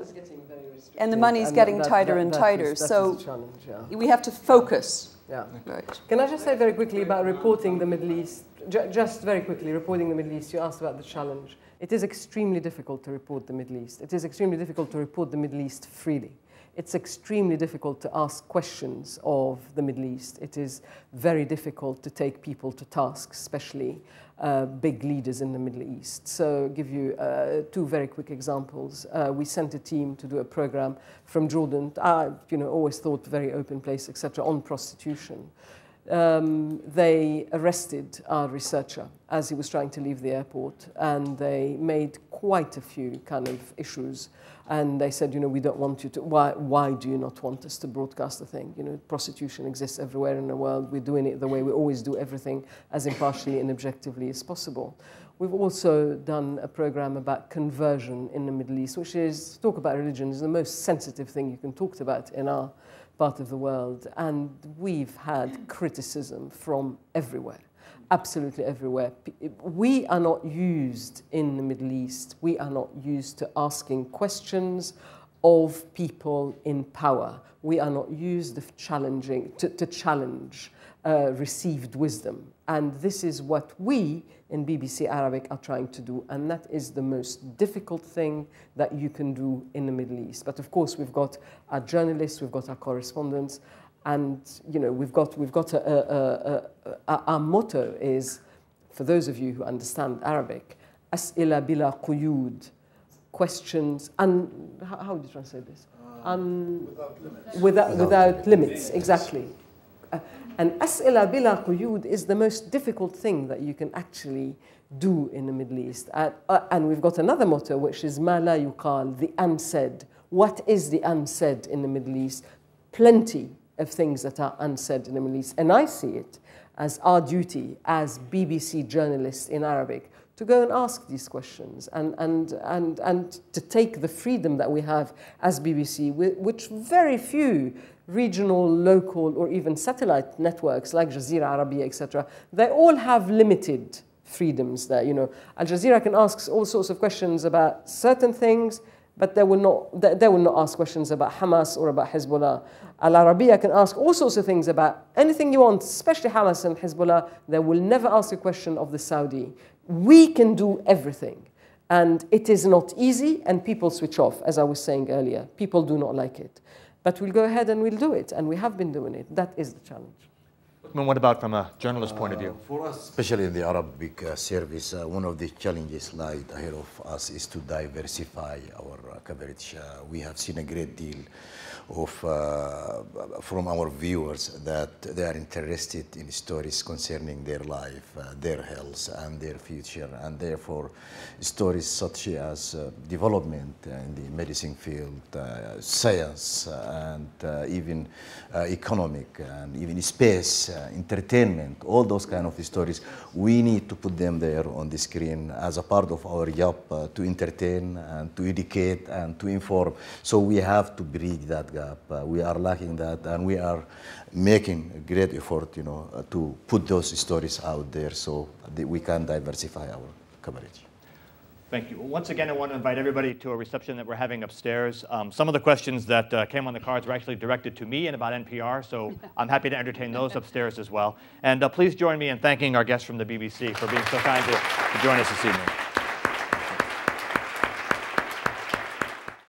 the money's getting tighter and tighter. So we have to focus.
Yeah.
Right.
Can I just say very quickly about reporting the Middle East? Just very quickly, reporting the Middle East. You asked about the challenge. It is extremely difficult to report the Middle East. It is extremely difficult to report the Middle East freely. It's extremely difficult to ask questions of the Middle East. It is very difficult to take people to task, especially big leaders in the Middle East. So I'll give you 2 very quick examples. We sent a team to do a program from Jordan. Always thought very open place, etc., on prostitution. they arrested our researcher as he was trying to leave the airport, and they made quite a few kind of issues. And they said, you know, we don't want you to, why do you not want us to broadcast the thing? You know, prostitution exists everywhere in the world. We're doing it the way we always do everything, as impartially and objectively as possible. We've also done a program about conversion in the Middle East, which is, talk about religion, is the most sensitive thing you can talk about in our part of the world. And we've had criticism from everywhere. Absolutely everywhere. We are not used in the Middle East. We are not used to asking questions of people in power. We are not used to challenging, to challenge received wisdom. And this is what we in BBC Arabic are trying to do. And that is the most difficult thing that you can do in the Middle East. But of course, we've got our journalists, we've got our correspondents, and you know, we've got our motto is, for those of you who understand Arabic, أسئلة بلا قيود, questions, and how would you translate this? Without limits, exactly. And أسئلة بلا قيود is the most difficult thing that you can actually do in the Middle East. And we've got another motto, which is ما لا يقال, the unsaid. What is the unsaid in the Middle East? Plenty of things that are unsaid in the Middle East. And I see it as our duty as BBC journalists in Arabic to go and ask these questions and to take the freedom that we have as BBC, which very few regional, local, or even satellite networks like Jazeera Arabia, etc., they all have limited freedoms there. You know, Al Jazeera can ask all sorts of questions about certain things, but they will not ask questions about Hamas or about Hezbollah. Al Arabiya can ask all sorts of things about anything you want, especially Hamas and Hezbollah. They will never ask a question of the Saudi. We can do everything. And it is not easy, and people switch off, as I was saying earlier. People do not like it. But we'll go ahead and we'll do it, and we have been doing it. That is the challenge.
Lukman, what about from a journalist point of view?
For us, especially in the Arabic service, one of the challenges lied ahead of us is to diversify our coverage. We have seen a great deal of from our viewers that they are interested in stories concerning their life, their health, and their future, and therefore stories such as development in the medicine field, science, and even economic, and even space, entertainment, all those kind of stories, we need to put them there on the screen as a part of our job to entertain and to educate and to inform. So we have to bridge that gap. We are lacking that, and we are making a great effort, you know, to put those stories out there so that we can diversify our coverage.
Thank you. Once again, I want to invite everybody to a reception that we're having upstairs. Some of the questions that came on the cards were actually directed to me and about NPR, so I'm happy to entertain those upstairs as well. And please join me in thanking our guests from the BBC for being so kind to join us this evening.